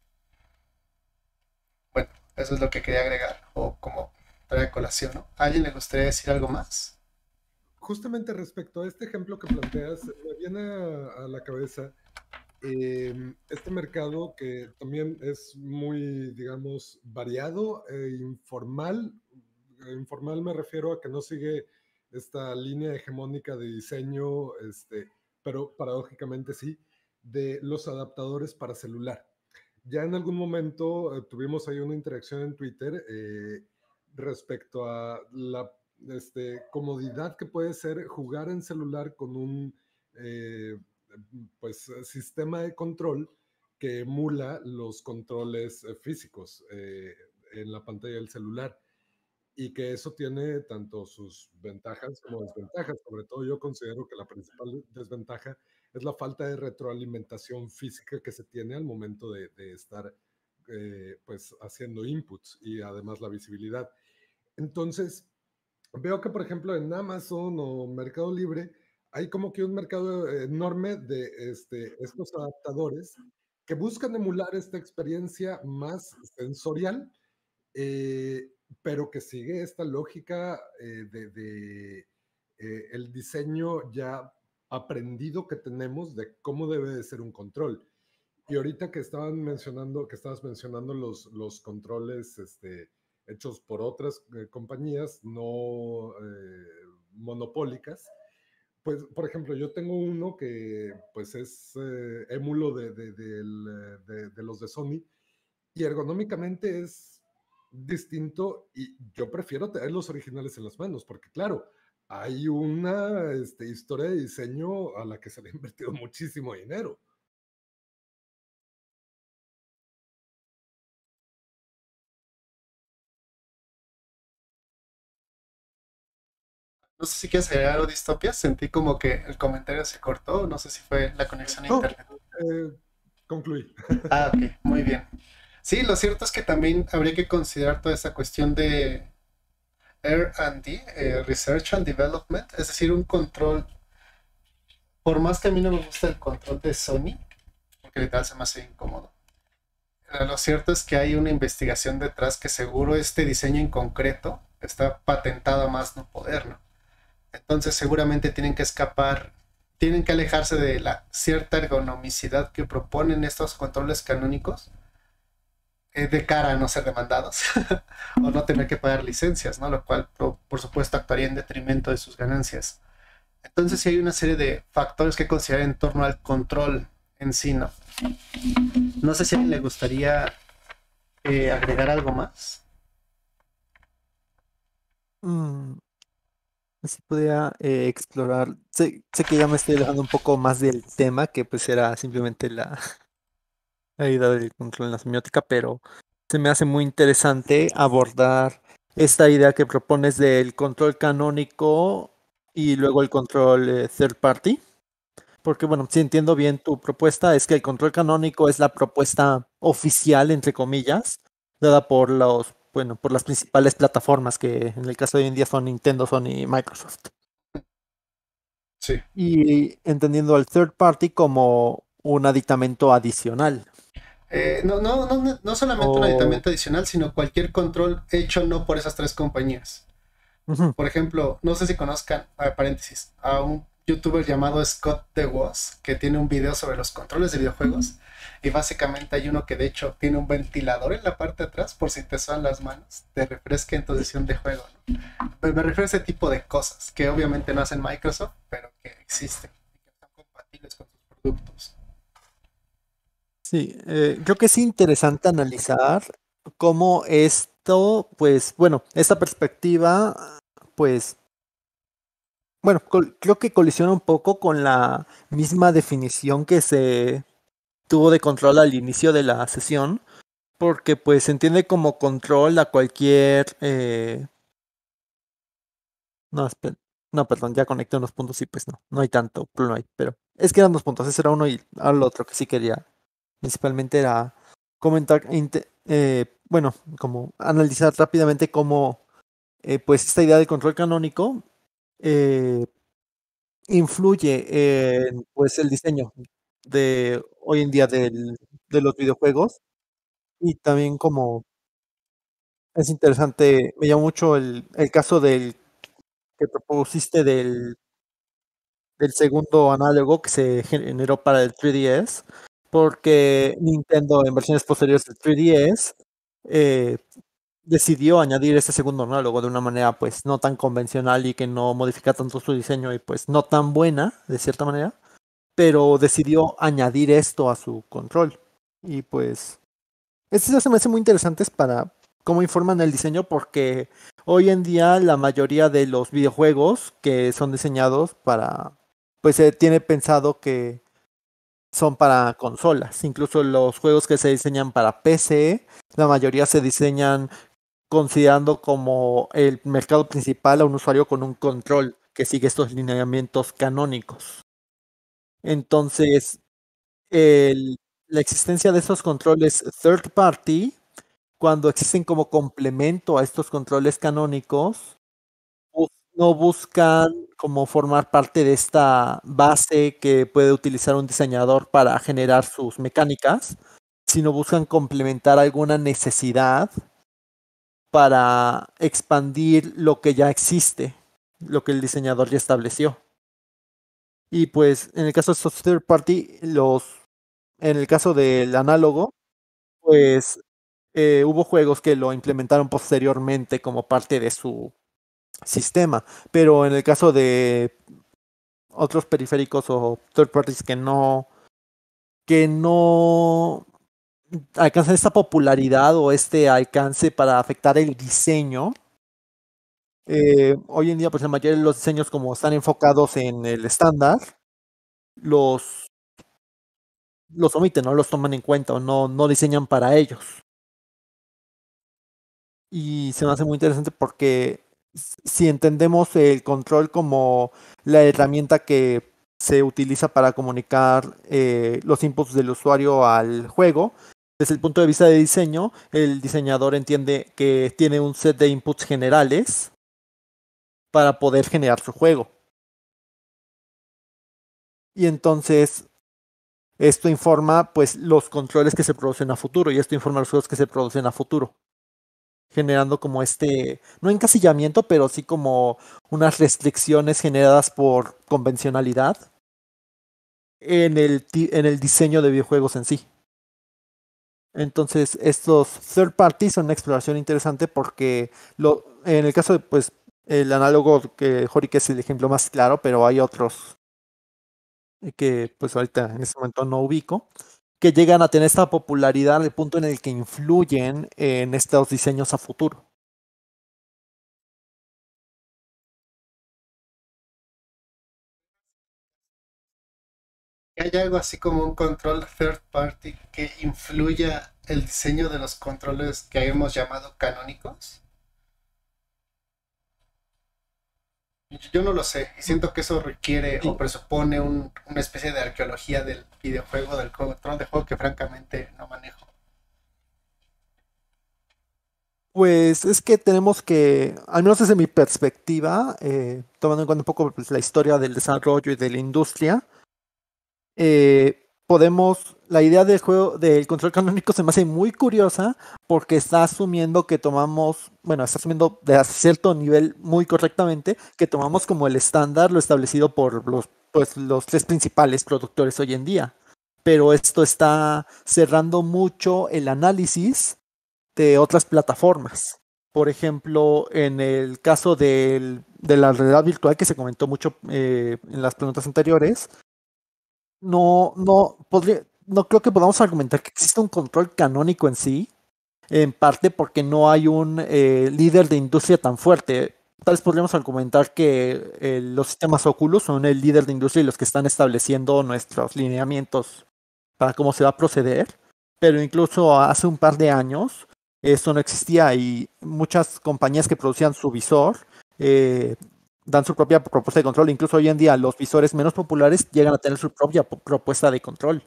Bueno, eso es lo que quería agregar, o como traer a colación, ¿no? ¿A alguien le gustaría decir algo más? Justamente respecto a este ejemplo que planteas, me viene a, a la cabeza eh, este mercado que también es muy, digamos, variado e informal. Informal me refiero a que no sigue esta línea hegemónica de diseño, este, pero paradójicamente sí, de los adaptadores para celular. Ya en algún momento eh, tuvimos ahí una interacción en Twitter eh, respecto a la este, comodidad que puede ser jugar en celular con un eh, pues, sistema de control que emula los controles eh, físicos eh, en la pantalla del celular y que eso tiene tanto sus ventajas como desventajas. Sobre todo yo considero que la principal desventaja es la falta de retroalimentación física que se tiene al momento de, de estar eh, pues haciendo inputs y además la visibilidad. Entonces, veo que por ejemplo en Amazon o Mercado Libre hay como que un mercado enorme de este, estos adaptadores que buscan emular esta experiencia más sensorial, eh, pero que sigue esta lógica eh, de, de eh, el diseño ya aprendido que tenemos de cómo debe de ser un control. Y ahorita que estaban mencionando, que estabas mencionando los, los controles este, hechos por otras eh, compañías no eh, monopólicas, pues, por ejemplo, yo tengo uno que pues es eh, émulo de, de, de, de, de los de Sony y ergonómicamente es distinto y yo prefiero tener los originales en las manos porque claro, hay una este, historia de diseño a la que se le ha invertido muchísimo dinero. No sé si quieres agregar algo, Distopia. Sentí como que el comentario se cortó. No sé si fue la conexión a No, internet. eh, concluí. Ah, ok, muy bien. Sí, lo cierto es que también habría que considerar toda esa cuestión de R and D, eh, Research and Development, es decir, un control. Por más que a mí no me gusta el control de Sony, porque literal se me hace incómodo, eh, lo cierto es que hay una investigación detrás que seguro este diseño en concreto está patentado a más no poder, ¿no? Entonces seguramente tienen que escapar, tienen que alejarse de la cierta ergonomicidad que proponen estos controles canónicos eh, de cara a no ser demandados o no tener que pagar licencias, ¿no? Lo cual, por, por supuesto, actuaría en detrimento de sus ganancias. Entonces sí hay una serie de factores que considerar en torno al control en sí, ¿no? No sé si a alguien le gustaría eh, agregar algo más. Mm, si podía eh, explorar. Sé, sé que ya me estoy alejando un poco más del tema, que pues era simplemente la, la idea del control en la semiótica, pero se me hace muy interesante abordar esta idea que propones del control canónico y luego el control eh, third party. Porque bueno, si entiendo bien tu propuesta, es que el control canónico es la propuesta oficial, entre comillas, dada por los, bueno, por las principales plataformas que en el caso de hoy en día son Nintendo, Sony y Microsoft. Sí. Y entendiendo al third party como un aditamento adicional. Eh, no, no, no, no solamente un O- aditamento adicional, sino cualquier control hecho no por esas tres compañías. Ujú. Por ejemplo, no sé si conozcan, a paréntesis, a un youtuber llamado Scott The Was, que tiene un video sobre los controles de videojuegos. Y básicamente hay uno que de hecho tiene un ventilador en la parte de atrás por si te sudan las manos, te refresca en tu sesión de juego, ¿no? Me, me refiero a ese tipo de cosas que obviamente no hacen Microsoft, pero que existen y que son compatibles con sus productos. Sí, eh, creo que es interesante analizar cómo esto, pues, bueno, esta perspectiva, pues, bueno, col- creo que colisiona un poco con la misma definición que se tuvo de control al inicio de la sesión, porque pues se entiende como control a cualquier... eh, no, espe- no, perdón, ya conecté unos puntos y pues no, no hay tanto problema ahí, pero es que eran dos puntos, ese era uno y ahora lo otro que sí quería, principalmente era comentar, inte- eh, bueno, como analizar rápidamente cómo eh, pues esta idea de control canónico eh, influye en pues el diseño de hoy en día del- de los videojuegos y también como es interesante, me llamó mucho el, el caso del que propusiste del, del segundo análogo que se generó para el tres D S, porque Nintendo en versiones posteriores del tres D S eh, decidió añadir ese segundo análogo de una manera pues no tan convencional y que no modifica tanto su diseño y pues no tan buena de cierta manera, pero decidió añadir esto a su control. Y pues esto se me hace muy interesantes para cómo informan el diseño porque hoy en día la mayoría de los videojuegos que son diseñados para, pues se tiene pensado que son para consolas. Incluso los juegos que se diseñan para P C, la mayoría se diseñan considerando como el mercado principal a un usuario con un control que sigue estos lineamientos canónicos. Entonces, el- la existencia de estos controles third party, cuando existen como complemento a estos controles canónicos, bus- no buscan como formar parte de esta base que puede utilizar un diseñador para generar sus mecánicas, sino buscan complementar alguna necesidad para expandir lo que ya existe, lo que el diseñador ya estableció. Y pues en el caso de estos third party, los, en el caso del análogo, pues eh, hubo juegos que lo implementaron posteriormente como parte de su sistema, pero en el caso de otros periféricos o third parties que no, que no alcanzan esta popularidad o este alcance para afectar el diseño, eh, hoy en día pues la mayoría de los diseños como están enfocados en el estándar, los, los omiten, no los toman en cuenta o no, no diseñan para ellos. Y se me hace muy interesante porque s- si entendemos el control como la herramienta que se utiliza para comunicar eh, los inputs del usuario al juego, desde el punto de vista de diseño, el diseñador entiende que tiene un set de inputs generales para poder generar su juego. Y entonces esto informa pues los controles que se producen a futuro y esto informa los juegos que se producen a futuro, generando como este, no encasillamiento, pero sí como unas restricciones generadas por convencionalidad en el, ti- en el diseño de videojuegos en sí. Entonces, estos third parties son una exploración interesante porque lo, en el caso de, pues, el análogo que Horik es el ejemplo más claro, pero hay otros que, pues, ahorita en este momento no ubico, que llegan a tener esta popularidad al punto en el que influyen en estos diseños a futuro. ¿Hay algo así como un control third party que influya el diseño de los controles que hemos llamado canónicos? Yo no lo sé, y siento que eso requiere o presupone un- una especie de arqueología del videojuego, del control de juego que francamente no manejo. Pues es que tenemos que, al menos desde mi perspectiva, eh, tomando en cuenta un poco pues, la historia del desarrollo y de la industria, eh, podemos, la idea del juego, del control canónico se me hace muy curiosa porque está asumiendo que tomamos, bueno, está asumiendo de a cierto nivel muy correctamente que tomamos como el estándar lo establecido por los, pues, los tres principales productores hoy en día. Pero esto está cerrando mucho el análisis de otras plataformas. Por ejemplo, en el caso del- de la realidad virtual que se comentó mucho eh, en las preguntas anteriores, no, no podría, no creo que podamos argumentar que existe un control canónico en sí, en parte porque no hay un eh, líder de industria tan fuerte. Tal vez podríamos argumentar que eh, los sistemas Oculus son el líder de industria y los que están estableciendo nuestros lineamientos para cómo se va a proceder, pero incluso hace un par de años eso no existía y muchas compañías que producían su visor eh, dan su propia propuesta de control. Incluso hoy en día los visores menos populares llegan a tener su propia po- propuesta de control.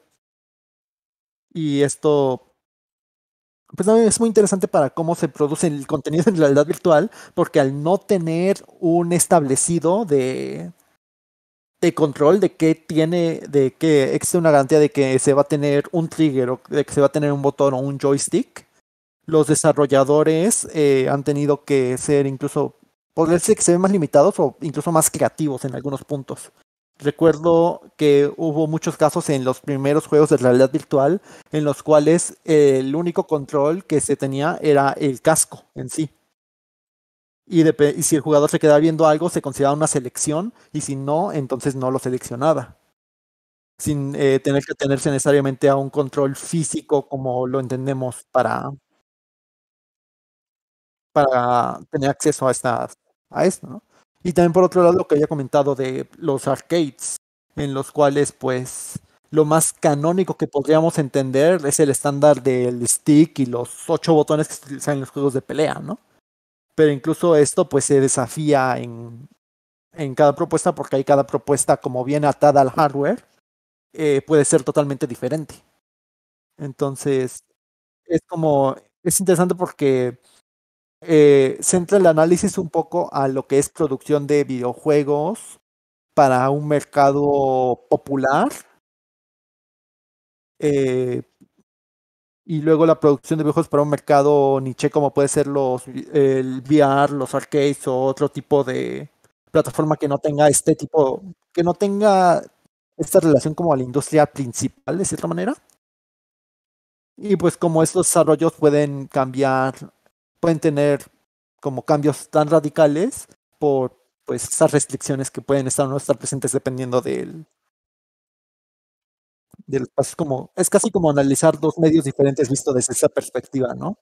Y esto pues también es muy interesante para cómo se produce el contenido en realidad virtual, porque al no tener un establecido de, de control de que tiene, de que existe una garantía de que se va a tener un trigger o de que se va a tener un botón o un joystick, los desarrolladores eh, han tenido que ser incluso, podría decir que se ven más limitados o incluso más creativos en algunos puntos. Recuerdo que hubo muchos casos en los primeros juegos de realidad virtual en los cuales eh, el único control que se tenía era el casco en sí. Y, de, y si el jugador se quedaba viendo algo, se consideraba una selección, y si no, entonces no lo seleccionaba, sin eh, tener que tenerse necesariamente a un control físico como lo entendemos para, para tener acceso a estas, a esto, ¿no? Y también por otro lado lo que había comentado de los arcades, en los cuales pues lo más canónico que podríamos entender es el estándar del stick y los ocho botones que se utilizan en los juegos de pelea, ¿no? Pero incluso esto pues se desafía en, en cada propuesta porque hay cada propuesta como bien atada al hardware, eh, puede ser totalmente diferente. Entonces es como, es interesante porque eh, centra el análisis un poco a lo que es producción de videojuegos para un mercado popular eh, y luego la producción de videojuegos para un mercado niche como puede ser los el V R, los arcades o otro tipo de plataforma que no tenga este tipo, que no tenga esta relación como a la industria principal de cierta manera. Y pues como estos desarrollos pueden cambiar, pueden tener como cambios tan radicales por pues esas restricciones que pueden estar o no estar presentes dependiendo del, del espacio. Como, es casi como analizar dos medios diferentes visto desde esa perspectiva, ¿no?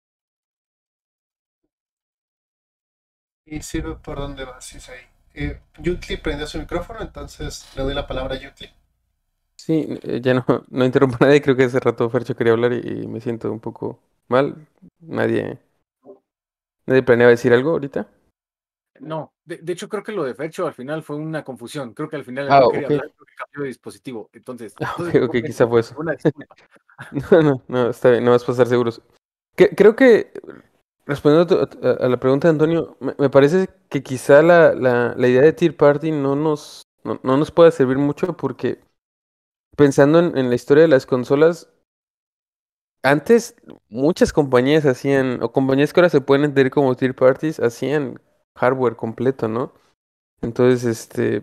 Y sirve por dónde vas, Isaí. Eh, Yutli prendió su micrófono, entonces le doy la palabra a Yutli. Sí, eh, ya no, no interrumpo a nadie, creo que hace rato Fercho quería hablar y, y me siento un poco mal. Nadie, nadie planeaba decir algo ahorita. No, de, de hecho creo que lo de Fercho al final fue una confusión. Creo que al final él Ah, no quería ok. hablar, creo que cambió de dispositivo. Entonces, Ah, ok, entonces ok, fue quizá Fercho. fue eso. Una disculpa. No, no, no, está bien, no vas a pasar seguros. Que- creo que, respondiendo a, tu- a- a la pregunta de Antonio, me, me parece que quizá la, la, la idea de Tier Party no nos, no, no nos pueda servir mucho porque pensando en, en la historia de las consolas, antes muchas compañías hacían, o compañías que ahora se pueden entender como Tier Parties, hacían hardware completo, ¿no? Entonces, este,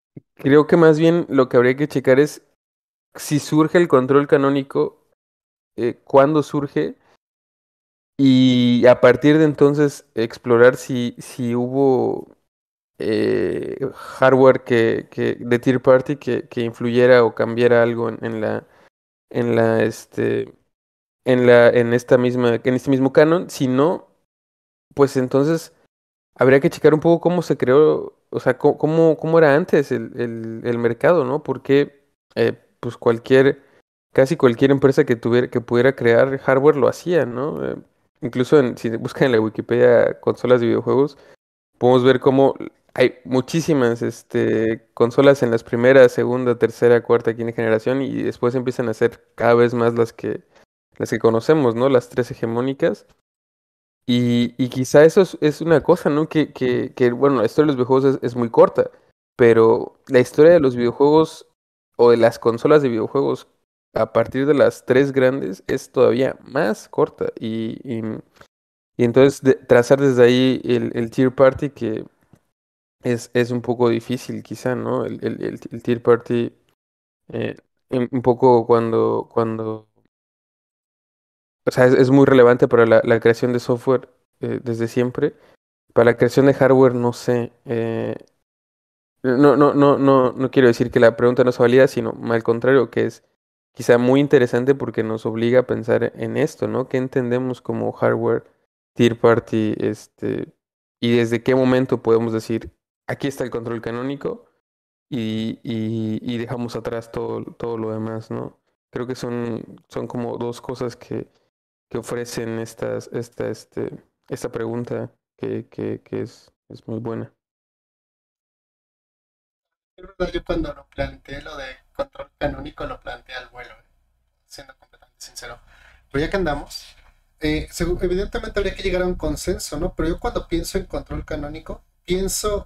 creo que más bien lo que habría que checar es si surge el control canónico, eh, cuándo surge y a partir de entonces explorar si, si hubo eh, hardware que, que, de Tier Party que, que influyera o cambiara algo en, en la, en la, este, en la, en esta misma, en este mismo canon. Si no, pues entonces habría que checar un poco cómo se creó, o sea, cómo, cómo, cómo era antes el, el, el mercado, ¿no? Porque eh, pues cualquier, casi cualquier empresa que tuviera, que pudiera crear hardware lo hacía, ¿no? Eh, incluso en, si buscan en la Wikipedia consolas de videojuegos, podemos ver cómo hay muchísimas este, consolas en las primera, segunda, tercera, cuarta, quinta generación y después empiezan a ser cada vez más las que, las que conocemos, ¿no? Las tres hegemónicas. Y, y quizá eso es, es una cosa, ¿no? Que, que, que, bueno, la historia de los videojuegos es, es muy corta, pero la historia de los videojuegos o de las consolas de videojuegos a partir de las tres grandes es todavía más corta. Y, y, y entonces de- trazar desde ahí el, el tier party que es, es un poco difícil quizá, ¿no? El, el, el, el tier party, eh, un un poco cuando, cuando, o sea, es, es muy relevante para la, la creación de software eh, desde siempre. Para la creación de hardware, no sé. eh, no, no, no, no, no quiero decir que la pregunta no sea válida, sino al contrario, que es quizá muy interesante porque nos obliga a pensar en esto, ¿no? ¿Qué entendemos como hardware tier party? Este, y desde qué momento podemos decir, aquí está el control canónico y, y, y dejamos atrás todo, todo lo demás, ¿no? Creo que son, son como dos cosas que, que ofrecen estas, esta, este, esta pregunta que, que, que es, es muy buena. Es verdad, yo cuando lo planteé lo de control canónico lo planteé al vuelo, eh, siendo completamente sincero. Pero ya que andamos, eh, segu- evidentemente habría que llegar a un consenso, ¿no? Pero yo cuando pienso en control canónico, pienso,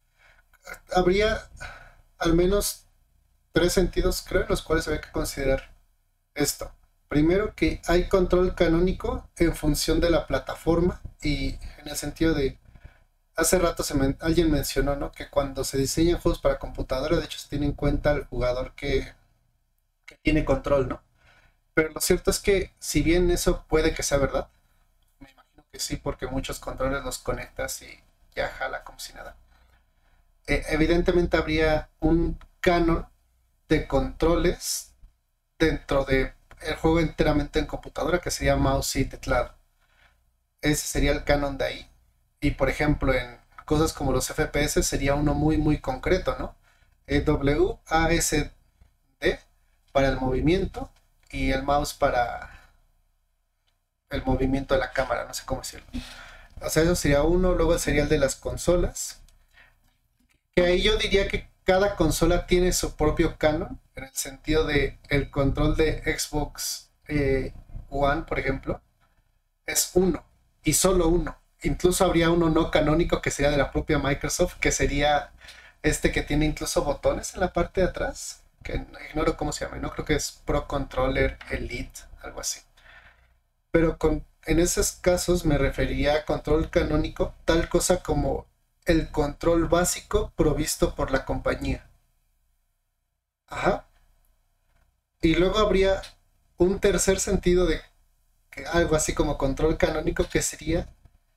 habría al menos tres sentidos, creo, en los cuales habría que considerar esto. Primero, que hay control canónico en función de la plataforma y en el sentido de, hace rato se men- alguien mencionó, ¿no? Que cuando se diseñan juegos para computadora, de hecho se tiene en cuenta el jugador que, que tiene control, ¿no? Pero lo cierto es que si bien eso puede que sea verdad, me imagino que sí, porque muchos controles los conectas y ya jala como si nada. Eh, evidentemente habría un canon de controles dentro de el juego enteramente en computadora que sería mouse y teclado. Ese sería el canon de ahí. Y por ejemplo, en cosas como los F P S sería uno muy muy concreto, ¿no? Eh, W A S D para el movimiento y el mouse para el movimiento de la cámara, no sé cómo decirlo. O sea, eso sería uno, luego sería el de las consolas, que ahí yo diría que cada consola tiene su propio canon, en el sentido de el control de Xbox eh, One, por ejemplo, es uno y solo uno. Incluso habría uno no canónico que sería de la propia Microsoft, que sería este que tiene incluso botones en la parte de atrás, que ignoro cómo se llama, no creo que es Pro Controller Elite, algo así. Pero con, en esos casos me refería a control canónico, tal cosa como el control básico provisto por la compañía. Ajá. Y luego habría un tercer sentido de que algo así como control canónico que sería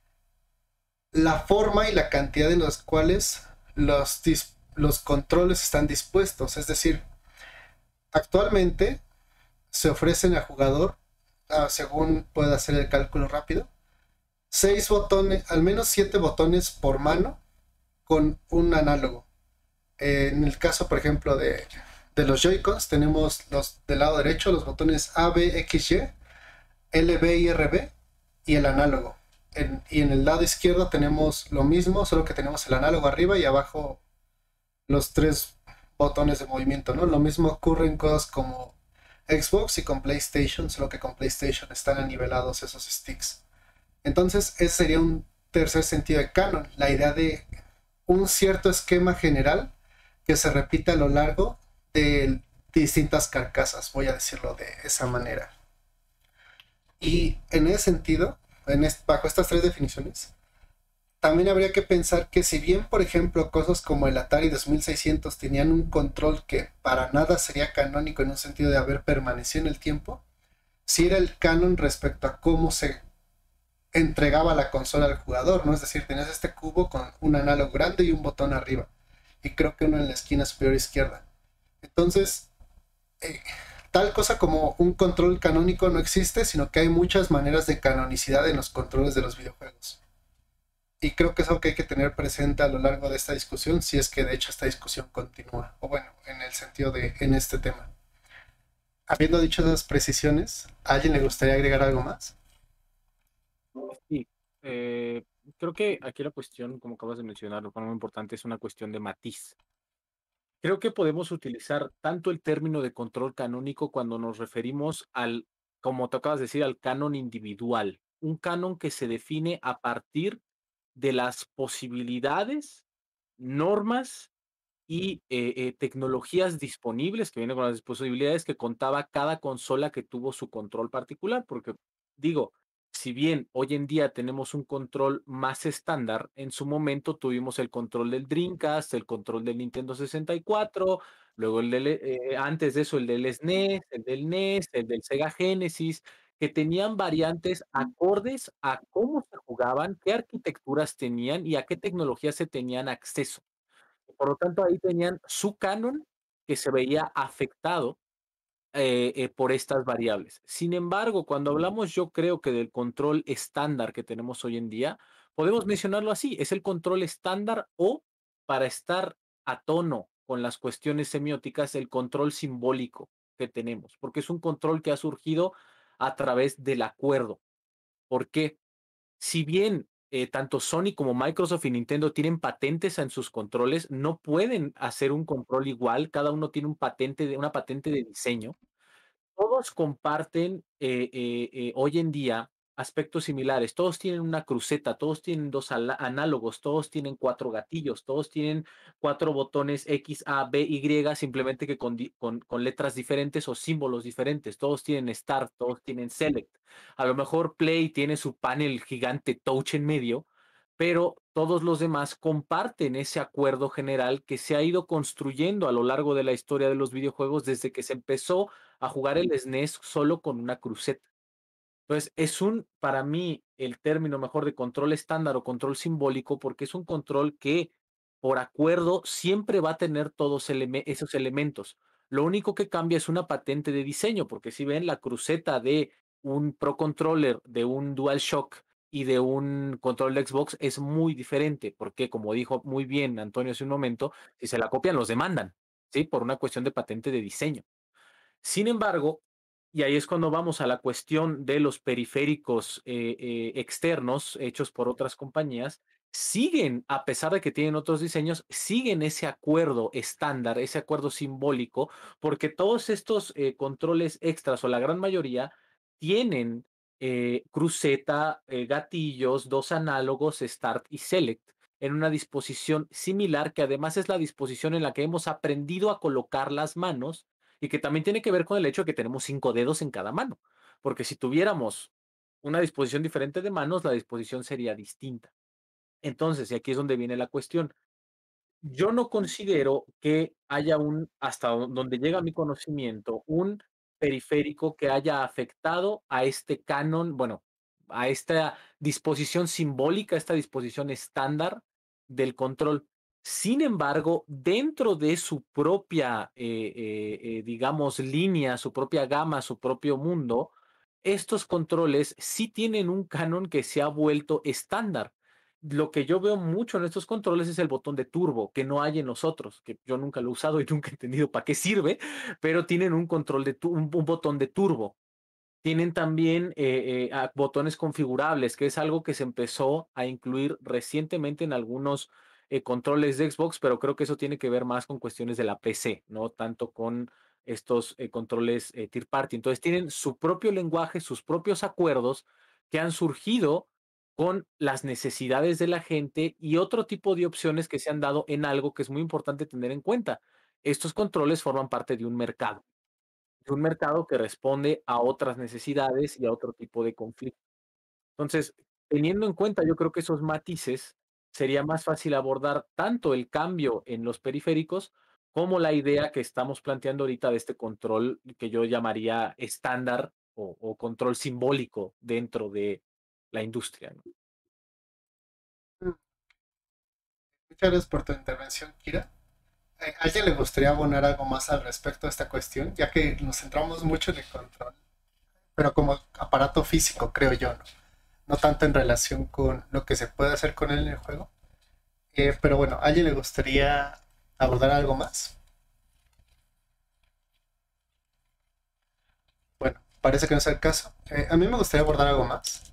la forma y la cantidad en los cuales los, dis- los controles están dispuestos. Es decir, actualmente se ofrecen al jugador, ah, según pueda hacer el cálculo rápido, seis botones, al menos siete botones por mano con un análogo. Eh, en el caso, por ejemplo, de, de los Joy-Cons, tenemos los del lado derecho los botones A, B, X, Y, L, B y R B y el análogo. En- y en el lado izquierdo tenemos lo mismo, solo que tenemos el análogo arriba y abajo los tres botones de movimiento, ¿no? Lo mismo ocurre en cosas como Xbox y con PlayStation, solo que con PlayStation están anivelados esos sticks. Entonces, ese sería un tercer sentido de canon, la idea de un cierto esquema general que se repite a lo largo de distintas carcasas, voy a decirlo de esa manera. Y en ese sentido, en est- bajo estas tres definiciones, también habría que pensar que si bien, por ejemplo, cosas como el Atari dos mil seiscientos tenían un control que para nada sería canónico en un sentido de haber permanecido en el tiempo, sí era el canon respecto a cómo se entregaba la consola al jugador, ¿no? Es decir, tenías este cubo con un análogo grande y un botón arriba, y creo que uno en la esquina superior izquierda. Entonces, eh, tal cosa como un control canónico no existe, sino que hay muchas maneras de canonicidad en los controles de los videojuegos. Y creo que es algo que hay que tener presente a lo largo de esta discusión, si es que de hecho esta discusión continúa, o bueno, en el sentido de en este tema. Habiendo dicho esas precisiones, ¿a alguien le gustaría agregar algo más? Sí, eh, creo que aquí la cuestión, como acabas de mencionar, lo más importante es una cuestión de matiz. Creo que podemos utilizar tanto el término de control canónico cuando nos referimos al, como te acabas de decir, al canon individual. Un canon que se define a partir de las posibilidades, normas y eh, eh, tecnologías disponibles, que viene con las posibilidades que contaba cada consola que tuvo su control particular, porque digo, si bien hoy en día tenemos un control más estándar, en su momento tuvimos el control del Dreamcast, el control del Nintendo sesenta y cuatro, luego el del, eh, antes de eso el del S N E S, el del N E S, el del Sega Genesis, que tenían variantes acordes a cómo se jugaban, qué arquitecturas tenían y a qué tecnologías se tenían acceso. Por lo tanto, ahí tenían su canon que se veía afectado eh, eh, por estas variables. Sin embargo, cuando hablamos, yo creo que del control estándar que tenemos hoy en día, podemos mencionarlo así, es el control estándar o, para estar a tono con las cuestiones semióticas, el control simbólico que tenemos, porque es un control que ha surgido a través del acuerdo. ¿Por qué? Si bien eh, tanto Sony como Microsoft y Nintendo tienen patentes en sus controles, no pueden hacer un control igual, cada uno tiene un patente de, una patente de diseño. Todos comparten eh, eh, eh, hoy en día aspectos similares, todos tienen una cruceta, todos tienen dos análogos, todos tienen cuatro gatillos, todos tienen cuatro botones X, A, B, Y, simplemente que con, con, con letras diferentes o símbolos diferentes, todos tienen Start, todos tienen Select. A lo mejor Play tiene su panel gigante touch en medio, pero todos los demás comparten ese acuerdo general que se ha ido construyendo a lo largo de la historia de los videojuegos desde que se empezó a jugar el S N E S solo con una cruceta. Entonces, es un, para mí, el término mejor de control estándar o control simbólico, porque es un control que, por acuerdo, siempre va a tener todos eleme esos elementos. Lo único que cambia es una patente de diseño, porque si ven la cruceta de un Pro Controller, de un DualShock y de un control de Xbox es muy diferente, porque como dijo muy bien Antonio hace un momento, si se la copian los demandan, ¿sí? Por una cuestión de patente de diseño. Sin embargo, y ahí es cuando vamos a la cuestión de los periféricos eh, eh, externos hechos por otras compañías, siguen, a pesar de que tienen otros diseños, siguen ese acuerdo estándar, ese acuerdo simbólico, porque todos estos eh, controles extras o la gran mayoría tienen eh, cruceta, eh, gatillos, dos análogos, Start y Select, en una disposición similar, que además es la disposición en la que hemos aprendido a colocar las manos y que también tiene que ver con el hecho de que tenemos cinco dedos en cada mano, porque si tuviéramos una disposición diferente de manos, la disposición sería distinta. Entonces, y aquí es donde viene la cuestión, yo no considero que haya un, hasta donde llega mi conocimiento, un periférico que haya afectado a este canon, bueno, a esta disposición simbólica, esta disposición estándar del control. Sin embargo, dentro de su propia, eh, eh, eh, digamos, línea, su propia gama, su propio mundo, estos controles sí tienen un canon que se ha vuelto estándar. Lo que yo veo mucho en estos controles es el botón de turbo, que no hay en los otros, que yo nunca lo he usado y nunca he entendido para qué sirve, pero tienen un control de un, un botón de turbo. Tienen también eh, eh, botones configurables, que es algo que se empezó a incluir recientemente en algunos eh, controles de Xbox, pero creo que eso tiene que ver más con cuestiones de la P C, no tanto con estos eh, controles eh, third party. Entonces tienen su propio lenguaje, sus propios acuerdos que han surgido con las necesidades de la gente y otro tipo de opciones que se han dado en algo que es muy importante tener en cuenta. Estos controles forman parte de un mercado de un mercado que responde a otras necesidades y a otro tipo de conflicto. Entonces, teniendo en cuenta, yo creo que esos matices, sería más fácil abordar tanto el cambio en los periféricos como la idea que estamos planteando ahorita de este control que yo llamaría estándar o, o control simbólico dentro de la industria, ¿no? Muchas gracias por tu intervención, Kira. Eh, ¿A alguien le gustaría abonar algo más al respecto de esta cuestión? Ya que nos centramos mucho en el control, pero como aparato físico, creo yo, ¿no? No tanto en relación con lo que se puede hacer con él en el juego. Eh, pero bueno, ¿a alguien le gustaría abordar algo más? Bueno, parece que no es el caso. Eh, a mí me gustaría abordar algo más.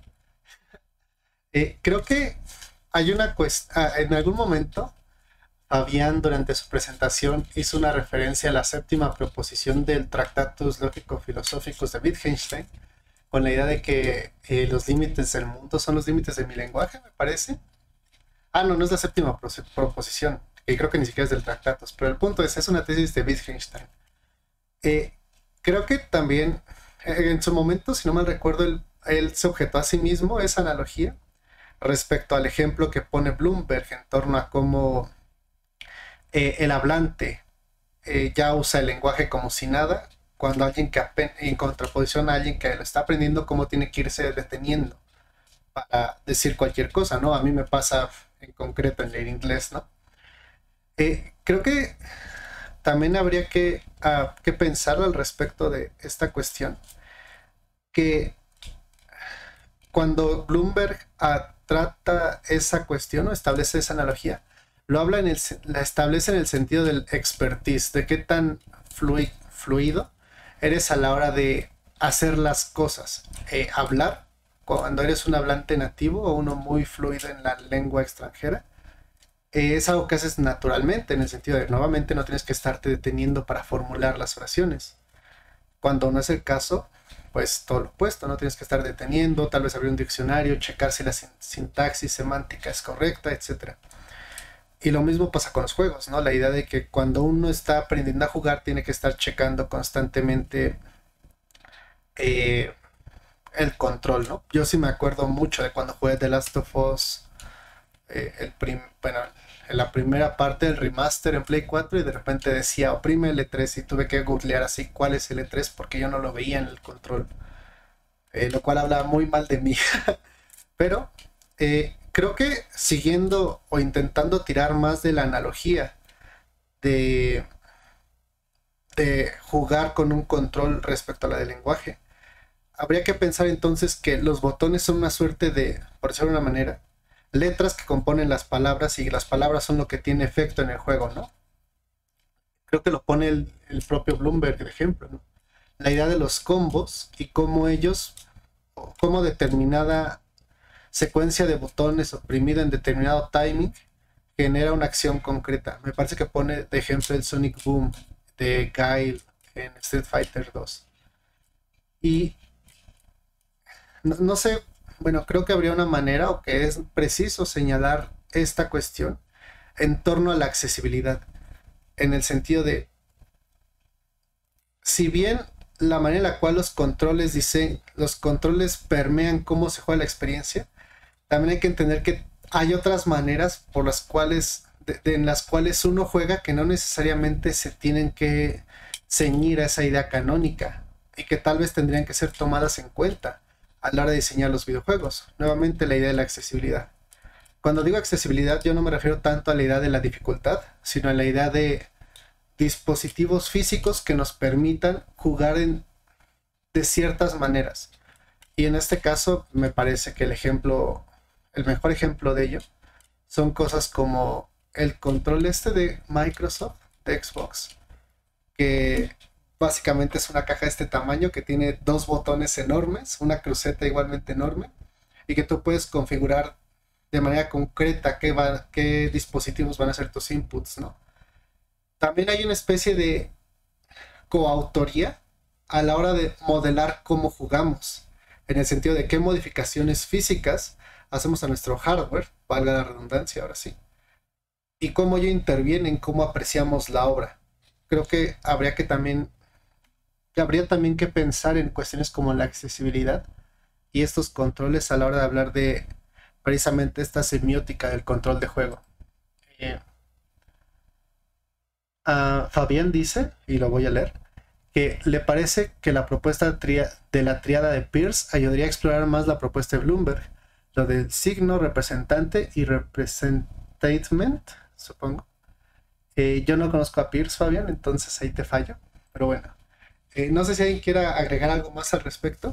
Eh, creo que hay una cuestión, en algún momento, Fabián durante su presentación hizo una referencia a la séptima proposición del Tractatus Lógico-Filosóficos de Wittgenstein, con la idea de que eh, los límites del mundo son los límites de mi lenguaje, me parece. Ah, no, no es la séptima pro- proposición, que creo que ni siquiera es del Tractatus, pero el punto es, es una tesis de Wittgenstein. Eh, creo que también, eh, en su momento, si no mal recuerdo, él, él se objetó a sí mismo esa analogía respecto al ejemplo que pone Bloomberg en torno a cómo eh, el hablante eh, ya usa el lenguaje como si nada, cuando alguien que apen- en contraposición a alguien que lo está aprendiendo, cómo tiene que irse deteniendo para decir cualquier cosa, ¿no? A mí me pasa en concreto en el inglés, ¿no? Eh, creo que también habría que, ah, que pensar al respecto de esta cuestión, que cuando Bloomberg ah, trata esa cuestión o establece esa analogía, lo habla en el, se- la establece en el sentido del expertise, de qué tan flui- fluido eres a la hora de hacer las cosas. Eh, hablar, cuando eres un hablante nativo o uno muy fluido en la lengua extranjera, eh, es algo que haces naturalmente, en el sentido de nuevamente no tienes que estarte deteniendo para formular las oraciones. Cuando no es el caso, pues todo lo opuesto, no tienes que estar deteniendo, tal vez abrir un diccionario, checar si la sin- sintaxis semántica es correcta, etcétera. Y lo mismo pasa con los juegos, ¿no? La idea de que cuando uno está aprendiendo a jugar tiene que estar checando constantemente eh, el control, ¿no? Yo sí me acuerdo mucho de cuando jugué The Last of Us, eh, el prim- bueno, en la primera parte del remaster en Play cuatro y de repente decía oprime L tres y tuve que googlear así cuál es L tres porque yo no lo veía en el control, eh, lo cual habla muy mal de mí. Pero eh, creo que siguiendo o intentando tirar más de la analogía de, de jugar con un control respecto a la del lenguaje, habría que pensar entonces que los botones son una suerte de, por decirlo de una manera, letras que componen las palabras y las palabras son lo que tiene efecto en el juego, ¿no? Creo que lo pone el, el propio Bloomberg de ejemplo, ¿no? La idea de los combos y cómo ellos, o cómo determinada secuencia de botones oprimida en determinado timing genera una acción concreta. Me parece que pone de ejemplo el Sonic Boom de Guile en Street Fighter dos. Y no, no sé, bueno, creo que habría una manera o que es preciso señalar esta cuestión en torno a la accesibilidad, en el sentido de, si bien la manera en la cual los controles dicen, los controles permean cómo se juega la experiencia, también hay que entender que hay otras maneras por las cuales, de, de, en las cuales uno juega que no necesariamente se tienen que ceñir a esa idea canónica y que tal vez tendrían que ser tomadas en cuenta a la hora de diseñar los videojuegos. Nuevamente la idea de la accesibilidad. Cuando digo accesibilidad yo no me refiero tanto a la idea de la dificultad, sino a la idea de dispositivos físicos que nos permitan jugar en, de ciertas maneras. Y en este caso me parece que el ejemplo, el mejor ejemplo de ello son cosas como el control este de Microsoft, de Xbox, que básicamente es una caja de este tamaño que tiene dos botones enormes, una cruceta igualmente enorme, y que tú puedes configurar de manera concreta qué, va, qué dispositivos van a ser tus inputs, ¿no? También hay una especie de coautoría a la hora de modelar cómo jugamos, en el sentido de qué modificaciones físicas hacemos a nuestro hardware, valga la redundancia ahora sí, y cómo ello interviene en cómo apreciamos la obra. Creo que habría que también, habría también que pensar en cuestiones como la accesibilidad y estos controles a la hora de hablar de precisamente esta semiótica del control de juego. Eh, uh, Fabián dice, y lo voy a leer, que le parece que la propuesta tria- de la triada de Peirce ayudaría a explorar más la propuesta de Bloomberg, lo del signo, representante y representatement, supongo. Eh, yo no conozco a Peirce, Fabián, entonces ahí te fallo, pero bueno. Eh, no sé si alguien quiera agregar algo más al respecto.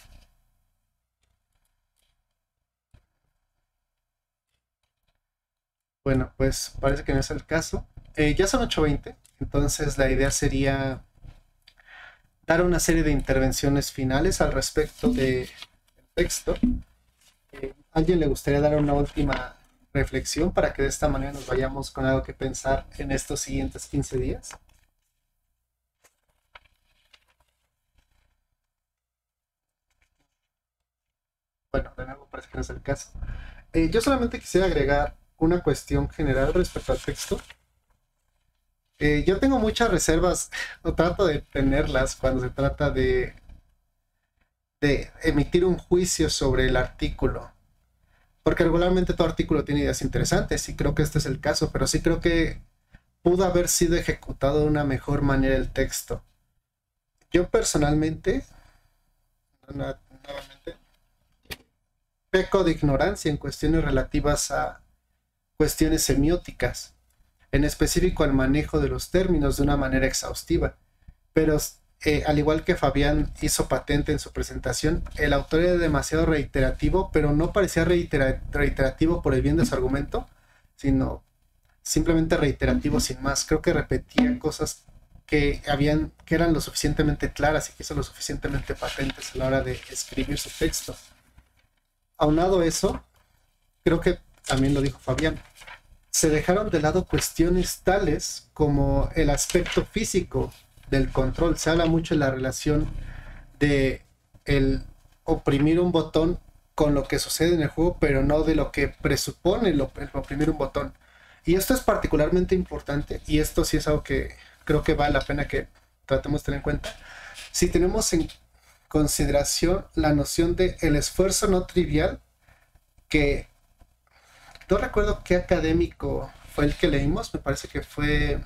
Bueno, pues parece que no es el caso. Eh, ya son ocho veinte, entonces la idea sería dar una serie de intervenciones finales al respecto del texto. Eh, ¿A alguien le gustaría dar una última reflexión para que de esta manera nos vayamos con algo que pensar en estos siguientes quince días? Bueno, de nuevo parece que no es el caso. Eh, yo solamente quisiera agregar una cuestión general respecto al texto. Eh, yo tengo muchas reservas, o trato de tenerlas cuando se trata de, de emitir un juicio sobre el artículo. Porque regularmente todo artículo tiene ideas interesantes, y creo que este es el caso, pero sí creo que pudo haber sido ejecutado de una mejor manera el texto. Yo personalmente, nuevamente, peco de ignorancia en cuestiones relativas a cuestiones semióticas, en específico al manejo de los términos de una manera exhaustiva. Pero eh, al igual que Fabián hizo patente en su presentación, el autor era demasiado reiterativo, pero no parecía reitera reiterativo por el bien de su argumento, sino simplemente reiterativo sin más. Creo que repetía cosas que, habían, que eran lo suficientemente claras y que son lo suficientemente patentes a la hora de escribir su texto. Aunado a eso, creo que también lo dijo Fabián, se dejaron de lado cuestiones tales como el aspecto físico del control. Se habla mucho de la relación de el oprimir un botón con lo que sucede en el juego, pero no de lo que presupone el, el oprimir un botón. Y esto es particularmente importante, y esto sí es algo que creo que vale la pena que tratemos de tener en cuenta. Si tenemos en consideración la noción de el esfuerzo no trivial, que no recuerdo qué académico fue el que leímos, me parece que fue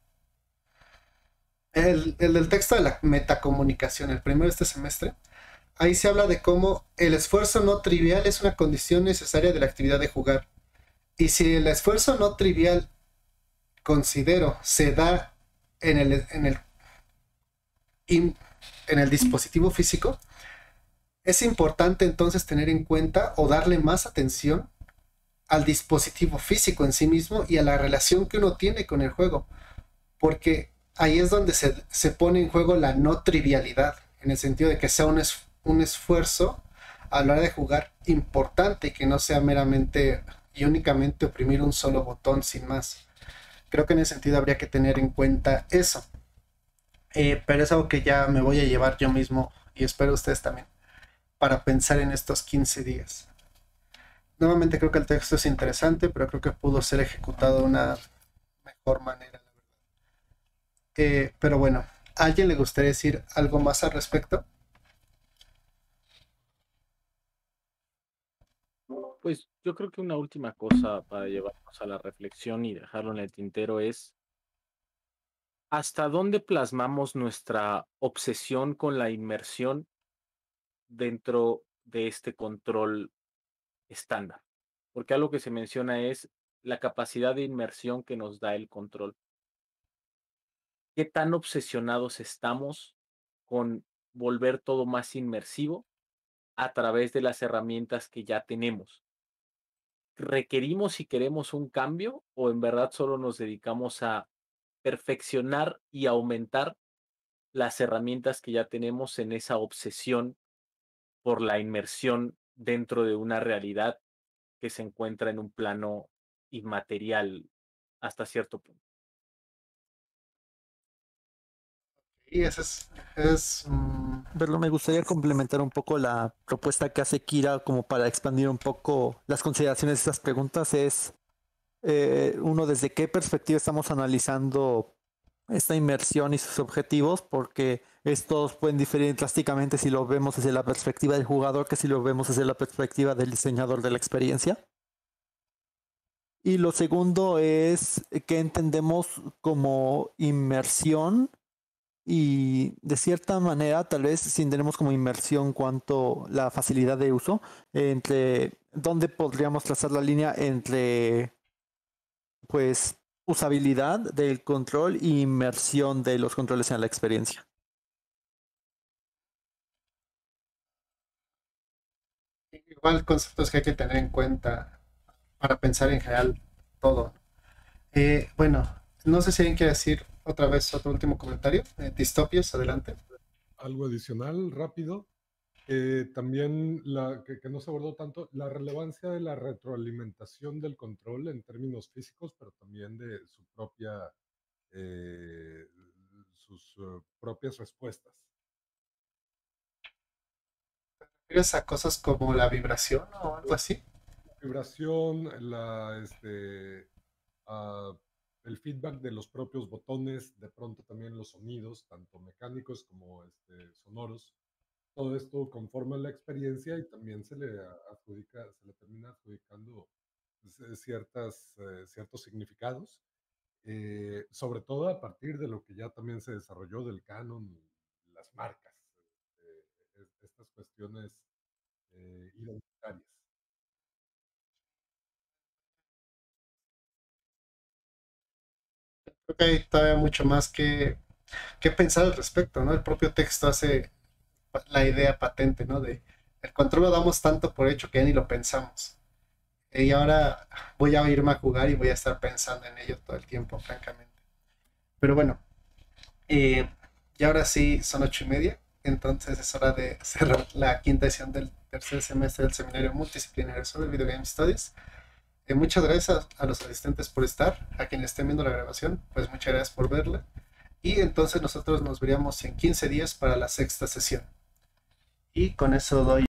el, el del texto de la metacomunicación, el primero de este semestre. Ahí se habla de cómo el esfuerzo no trivial es una condición necesaria de la actividad de jugar. Y si el esfuerzo no trivial, considero, se da en el, en el, in, en el dispositivo físico, es importante entonces tener en cuenta o darle más atención al dispositivo físico en sí mismo y a la relación que uno tiene con el juego, porque ahí es donde se, se pone en juego la no trivialidad, en el sentido de que sea un, es, un esfuerzo a la hora de jugar importante y que no sea meramente y únicamente oprimir un solo botón sin más. Creo que en ese sentido habría que tener en cuenta eso, eh, pero es algo que ya me voy a llevar yo mismo y espero ustedes también para pensar en estos quince días. Nuevamente creo que el texto es interesante, pero creo que pudo ser ejecutado de una mejor manera, la verdad. Eh, pero bueno, ¿a alguien le gustaría decir algo más al respecto? Pues yo creo que una última cosa para llevarnos a la reflexión y dejarlo en el tintero es ¿hasta dónde plasmamos nuestra obsesión con la inmersión dentro de este control estándar? Porque algo que se menciona es la capacidad de inmersión que nos da el control. ¿Qué tan obsesionados estamos con volver todo más inmersivo a través de las herramientas que ya tenemos? ¿Requerimos y queremos un cambio o en verdad solo nos dedicamos a perfeccionar y aumentar las herramientas que ya tenemos en esa obsesión por la inmersión dentro de una realidad que se encuentra en un plano inmaterial hasta cierto punto? Y eso es... es um... Verlo, me gustaría complementar un poco la propuesta que hace Kira como para expandir un poco las consideraciones de estas preguntas. Es eh, uno, desde qué perspectiva estamos analizando esta inmersión y sus objetivos, porque estos pueden diferir drásticamente si lo vemos desde la perspectiva del jugador que si lo vemos desde la perspectiva del diseñador de la experiencia. Y lo segundo es qué entendemos como inmersión y de cierta manera tal vez sí tenemos como inmersión cuanto la facilidad de uso entre dónde podríamos trazar la línea entre pues usabilidad del control e inmersión de los controles en la experiencia. Igual conceptos que hay que tener en cuenta para pensar en general todo. Eh, bueno, no sé si alguien quiere decir otra vez otro último comentario. Eh, distopias, adelante. Algo adicional, rápido. Eh, también, la, que, que no se abordó tanto, la relevancia de la retroalimentación del control en términos físicos, pero también de su propia, eh, sus uh, propias respuestas. ¿Refieres a cosas como la vibración o algo así? La vibración, la, este, uh, el feedback de los propios botones, de pronto también los sonidos, tanto mecánicos como este, sonoros. Todo esto conforma la experiencia y también se le adjudica, se le termina adjudicando ciertas, eh, ciertos significados, eh, sobre todo a partir de lo que ya también se desarrolló del canon, las marcas, eh, estas cuestiones eh, identitarias. Creo que hay todavía mucho más que, que pensar al respecto, ¿no? El propio texto hace la idea patente, ¿no? De el control lo damos tanto por hecho que ya ni lo pensamos. Y ahora voy a irme a jugar y voy a estar pensando en ello todo el tiempo, francamente. Pero bueno, eh, y ahora sí son ocho y media, entonces es hora de cerrar la quinta edición del tercer semestre del seminario multidisciplinario sobre Video Game Studies. Eh, muchas gracias a, a los asistentes por estar, a quienes estén viendo la grabación, pues muchas gracias por verla. Y entonces nosotros nos veríamos en quince días para la sexta sesión. Y con eso doy